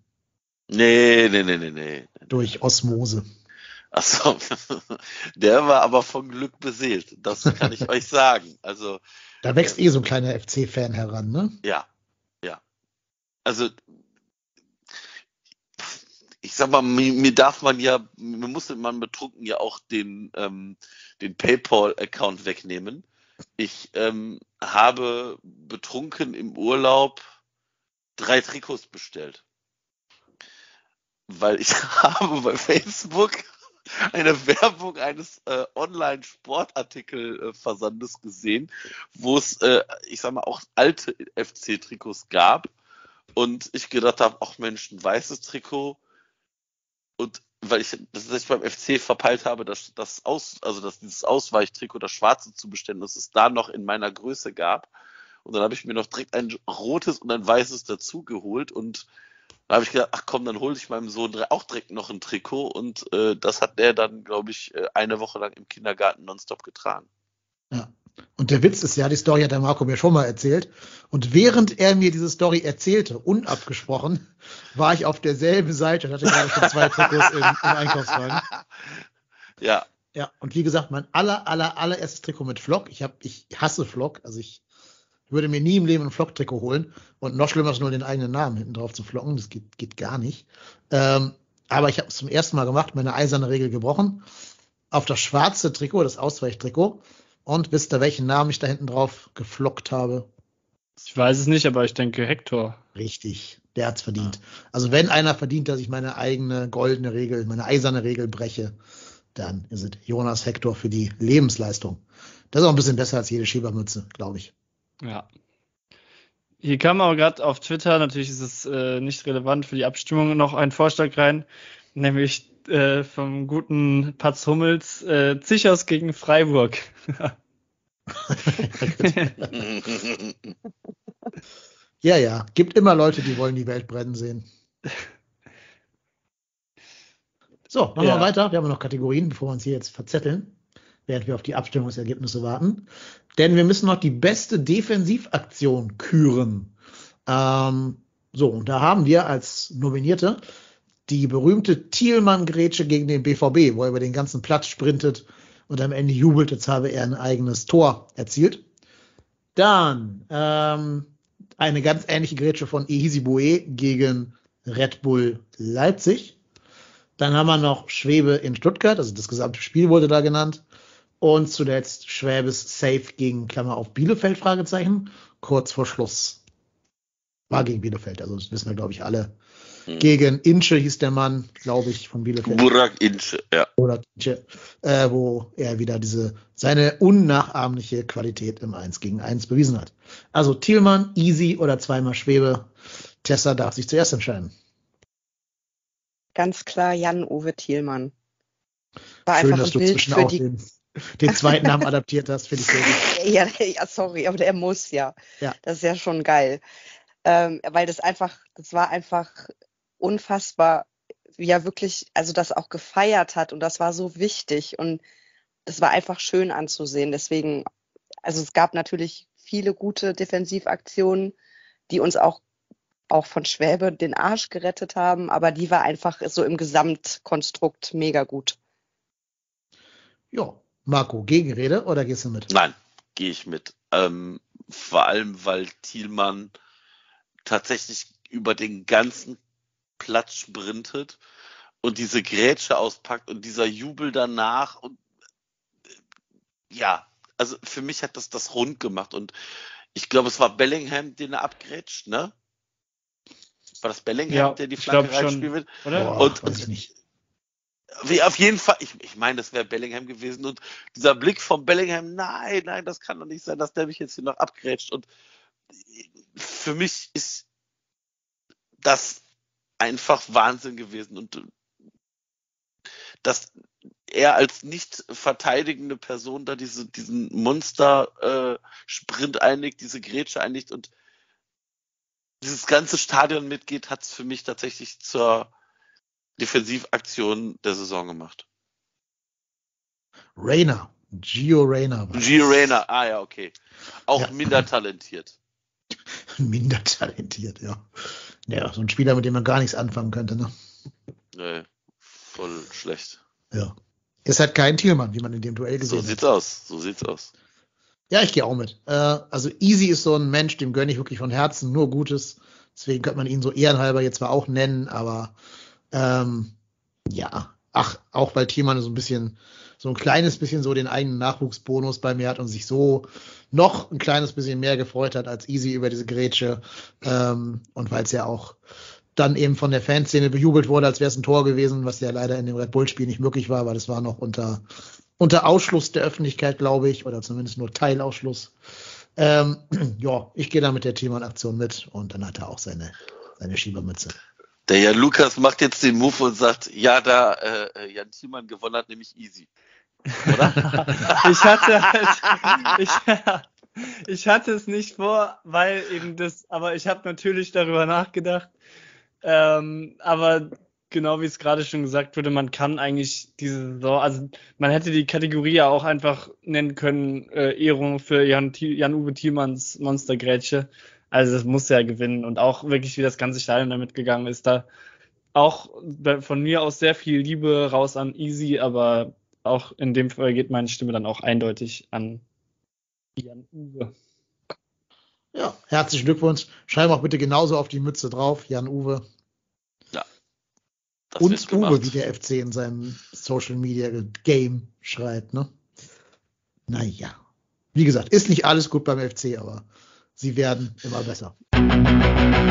Nee. Durch Osmose. Achso, der war aber von Glück beseelt. Das kann ich euch sagen. Also da wächst so ein kleiner FC-Fan heran, ne? Ja. Also ich sag mal, mir musste man betrunken ja auch den PayPal-Account wegnehmen. Ich habe betrunken im Urlaub 3 Trikots bestellt. Weil ich habe bei Facebook eine Werbung eines Online-Sportartikel-Versandes gesehen, wo es, ich sag mal, auch alte FC-Trikots gab. Und ich gedacht habe, ach Mensch, ein weißes Trikot. Und weil ich beim FC verpeilt habe, dass dieses Ausweichtrikot, das schwarze zu bestellen, dass es da noch in meiner Größe gab. Und dann habe ich mir noch direkt ein rotes und ein weißes dazu geholt. Und da habe ich gedacht, ach komm, dann hole ich meinem Sohn auch direkt noch ein Trikot. Und das hat der dann, glaube ich, eine Woche lang im Kindergarten nonstop getragen. Ja. Und der Witz ist ja, die Story hat der Marco mir schon mal erzählt. Und während er mir diese Story erzählte, unabgesprochen, war ich auf derselben Seite und hatte gerade schon 2 Trikots im Einkaufswagen. Ja. Ja, und wie gesagt, mein allererstes Trikot mit Flock. Ich hasse Flock, also ich würde mir nie im Leben ein Flock-Trikot holen. Und noch schlimmer ist nur den eigenen Namen hinten drauf zu flocken. Das geht gar nicht. Aber ich habe es zum ersten Mal gemacht, meine eiserne Regel gebrochen. Auf das schwarze Trikot, das Ausweichtrikot. Und wisst ihr, welchen Namen ich da hinten drauf geflockt habe? Ich weiß es nicht, aber ich denke Hector. Richtig, der hat's verdient. Also wenn einer verdient, dass ich meine eigene goldene Regel, meine eiserne Regel breche, dann ist es Jonas Hector für die Lebensleistung. Das ist auch ein bisschen besser als jede Schiebermütze, glaube ich. Ja. Hier kam aber gerade auf Twitter, natürlich ist es nicht relevant für die Abstimmung, noch ein Vorschlag rein, nämlich vom guten Patz Hummels, Zichos gegen Freiburg. Ja, gibt immer Leute, die wollen die Welt brennen sehen. So, machen wir weiter. Wir haben noch Kategorien, bevor wir uns hier jetzt verzetteln, während wir auf die Abstimmungsergebnisse warten. Denn wir müssen noch die beste Defensivaktion küren. Und da haben wir als Nominierte die berühmte Thielmann-Grätsche gegen den BVB, wo er über den ganzen Platz sprintet und am Ende jubelt, jetzt habe er ein eigenes Tor erzielt. Dann eine ganz ähnliche Grätsche von Ehisi Boué gegen Red Bull Leipzig. Dann haben wir noch Schwebe in Stuttgart, also das gesamte Spiel wurde da genannt. Und zuletzt Schwäbes Save gegen Klammer auf Bielefeld, Fragezeichen, kurz vor Schluss. War gegen Bielefeld, also das wissen wir, glaube ich, alle. Gegen Ince hieß der Mann, glaube ich, von Bielefeld. Burak Ince, ja. Burak Ince, wo er wieder seine unnachahmliche Qualität im 1 gegen 1 bewiesen hat. Also Thielmann, Easy oder zweimal Schwebe. Tessa darf sich zuerst entscheiden. Ganz klar Jan-Uwe Thielmann. War Schön, einfach dass du wild zwischen für auch den zweiten Namen adaptiert hast, finde ich sehr gut. Ja, sorry, aber der muss ja. Ja. Das ist ja schon geil. Weil das war einfach unfassbar, wie er wirklich, also das auch gefeiert hat und das war so wichtig und das war einfach schön anzusehen. Deswegen, also es gab natürlich viele gute Defensivaktionen, die uns auch von Schwäbe den Arsch gerettet haben, aber die war einfach so im Gesamtkonstrukt mega gut. Ja, Marco, Gegenrede oder gehst du mit? Nein, gehe ich mit. Vor allem, weil Thielmann tatsächlich über den ganzen Platz sprintet und diese Grätsche auspackt und dieser Jubel danach und ja, also für mich hat das rund gemacht und ich glaube, es war Bellingham, den er abgrätscht, ne? War das Bellingham, Ja, der die ich Flanke glaub schon, reinspielen will? oder? Boah, weiß ich nicht. Wie auf jeden Fall, ich meine, das wäre Bellingham gewesen und dieser Blick von Bellingham, nein, das kann doch nicht sein, dass der mich jetzt hier noch abgrätscht und für mich ist das einfach Wahnsinn gewesen und dass er als nicht verteidigende Person da diesen Monster-Sprint einlegt, diese Grätsche einlegt und dieses ganze Stadion mitgeht, hat es für mich tatsächlich zur Defensivaktion der Saison gemacht. Gio Reyna. Gio Reyna, ja, okay. Auch Ja. minder talentiert. Minder talentiert, ja. Ja, so ein Spieler, mit dem man gar nichts anfangen könnte, ne? Nee, voll schlecht. Ja. Ist halt kein Thielmann, wie man in dem Duell gesehen So hat. sieht's aus. Ja, ich gehe auch mit. Also Easy ist so ein Mensch, dem gönne ich wirklich von Herzen nur Gutes. Deswegen könnte man ihn so ehrenhalber jetzt zwar auch nennen, aber ja. Auch weil Thielmann so ein kleines bisschen so den eigenen Nachwuchsbonus bei mir hat und sich so noch ein kleines bisschen mehr gefreut hat als Easy über diese Grätsche. Und weil es ja auch dann eben von der Fanszene bejubelt wurde, als wäre es ein Tor gewesen, was ja leider in dem Red Bull-Spiel nicht möglich war, weil das war noch unter Ausschluss der Öffentlichkeit, glaube ich, oder zumindest nur Teilausschluss. Ja, ich gehe da mit der Thielmann-Aktion mit und dann hat er auch seine Schiebermütze. Der Jan Lukas macht jetzt den Move und sagt, ja, da Jan Thielmann gewonnen hat, nämlich easy. Oder? Ich hatte es nicht vor, weil eben aber ich habe natürlich darüber nachgedacht. Aber genau wie es gerade schon gesagt wurde, man kann eigentlich diese Saison, also man hätte die Kategorie ja auch einfach nennen können, Ehrung für Jan-Uwe Thielmanns Monstergrätsche. Also das muss ja gewinnen und auch wirklich, wie das ganze Stadion damit gegangen ist, da auch von mir aus sehr viel Liebe raus an Easy, aber auch in dem Fall geht meine Stimme dann auch eindeutig an Jan-Uwe. Ja, herzlichen Glückwunsch. Schreiben auch bitte genauso auf die Mütze drauf, Jan-Uwe. Ja. Und Uwe, wie der FC in seinem Social Media Game schreibt, ne? Naja. Wie gesagt, ist nicht alles gut beim FC, aber sie werden immer besser.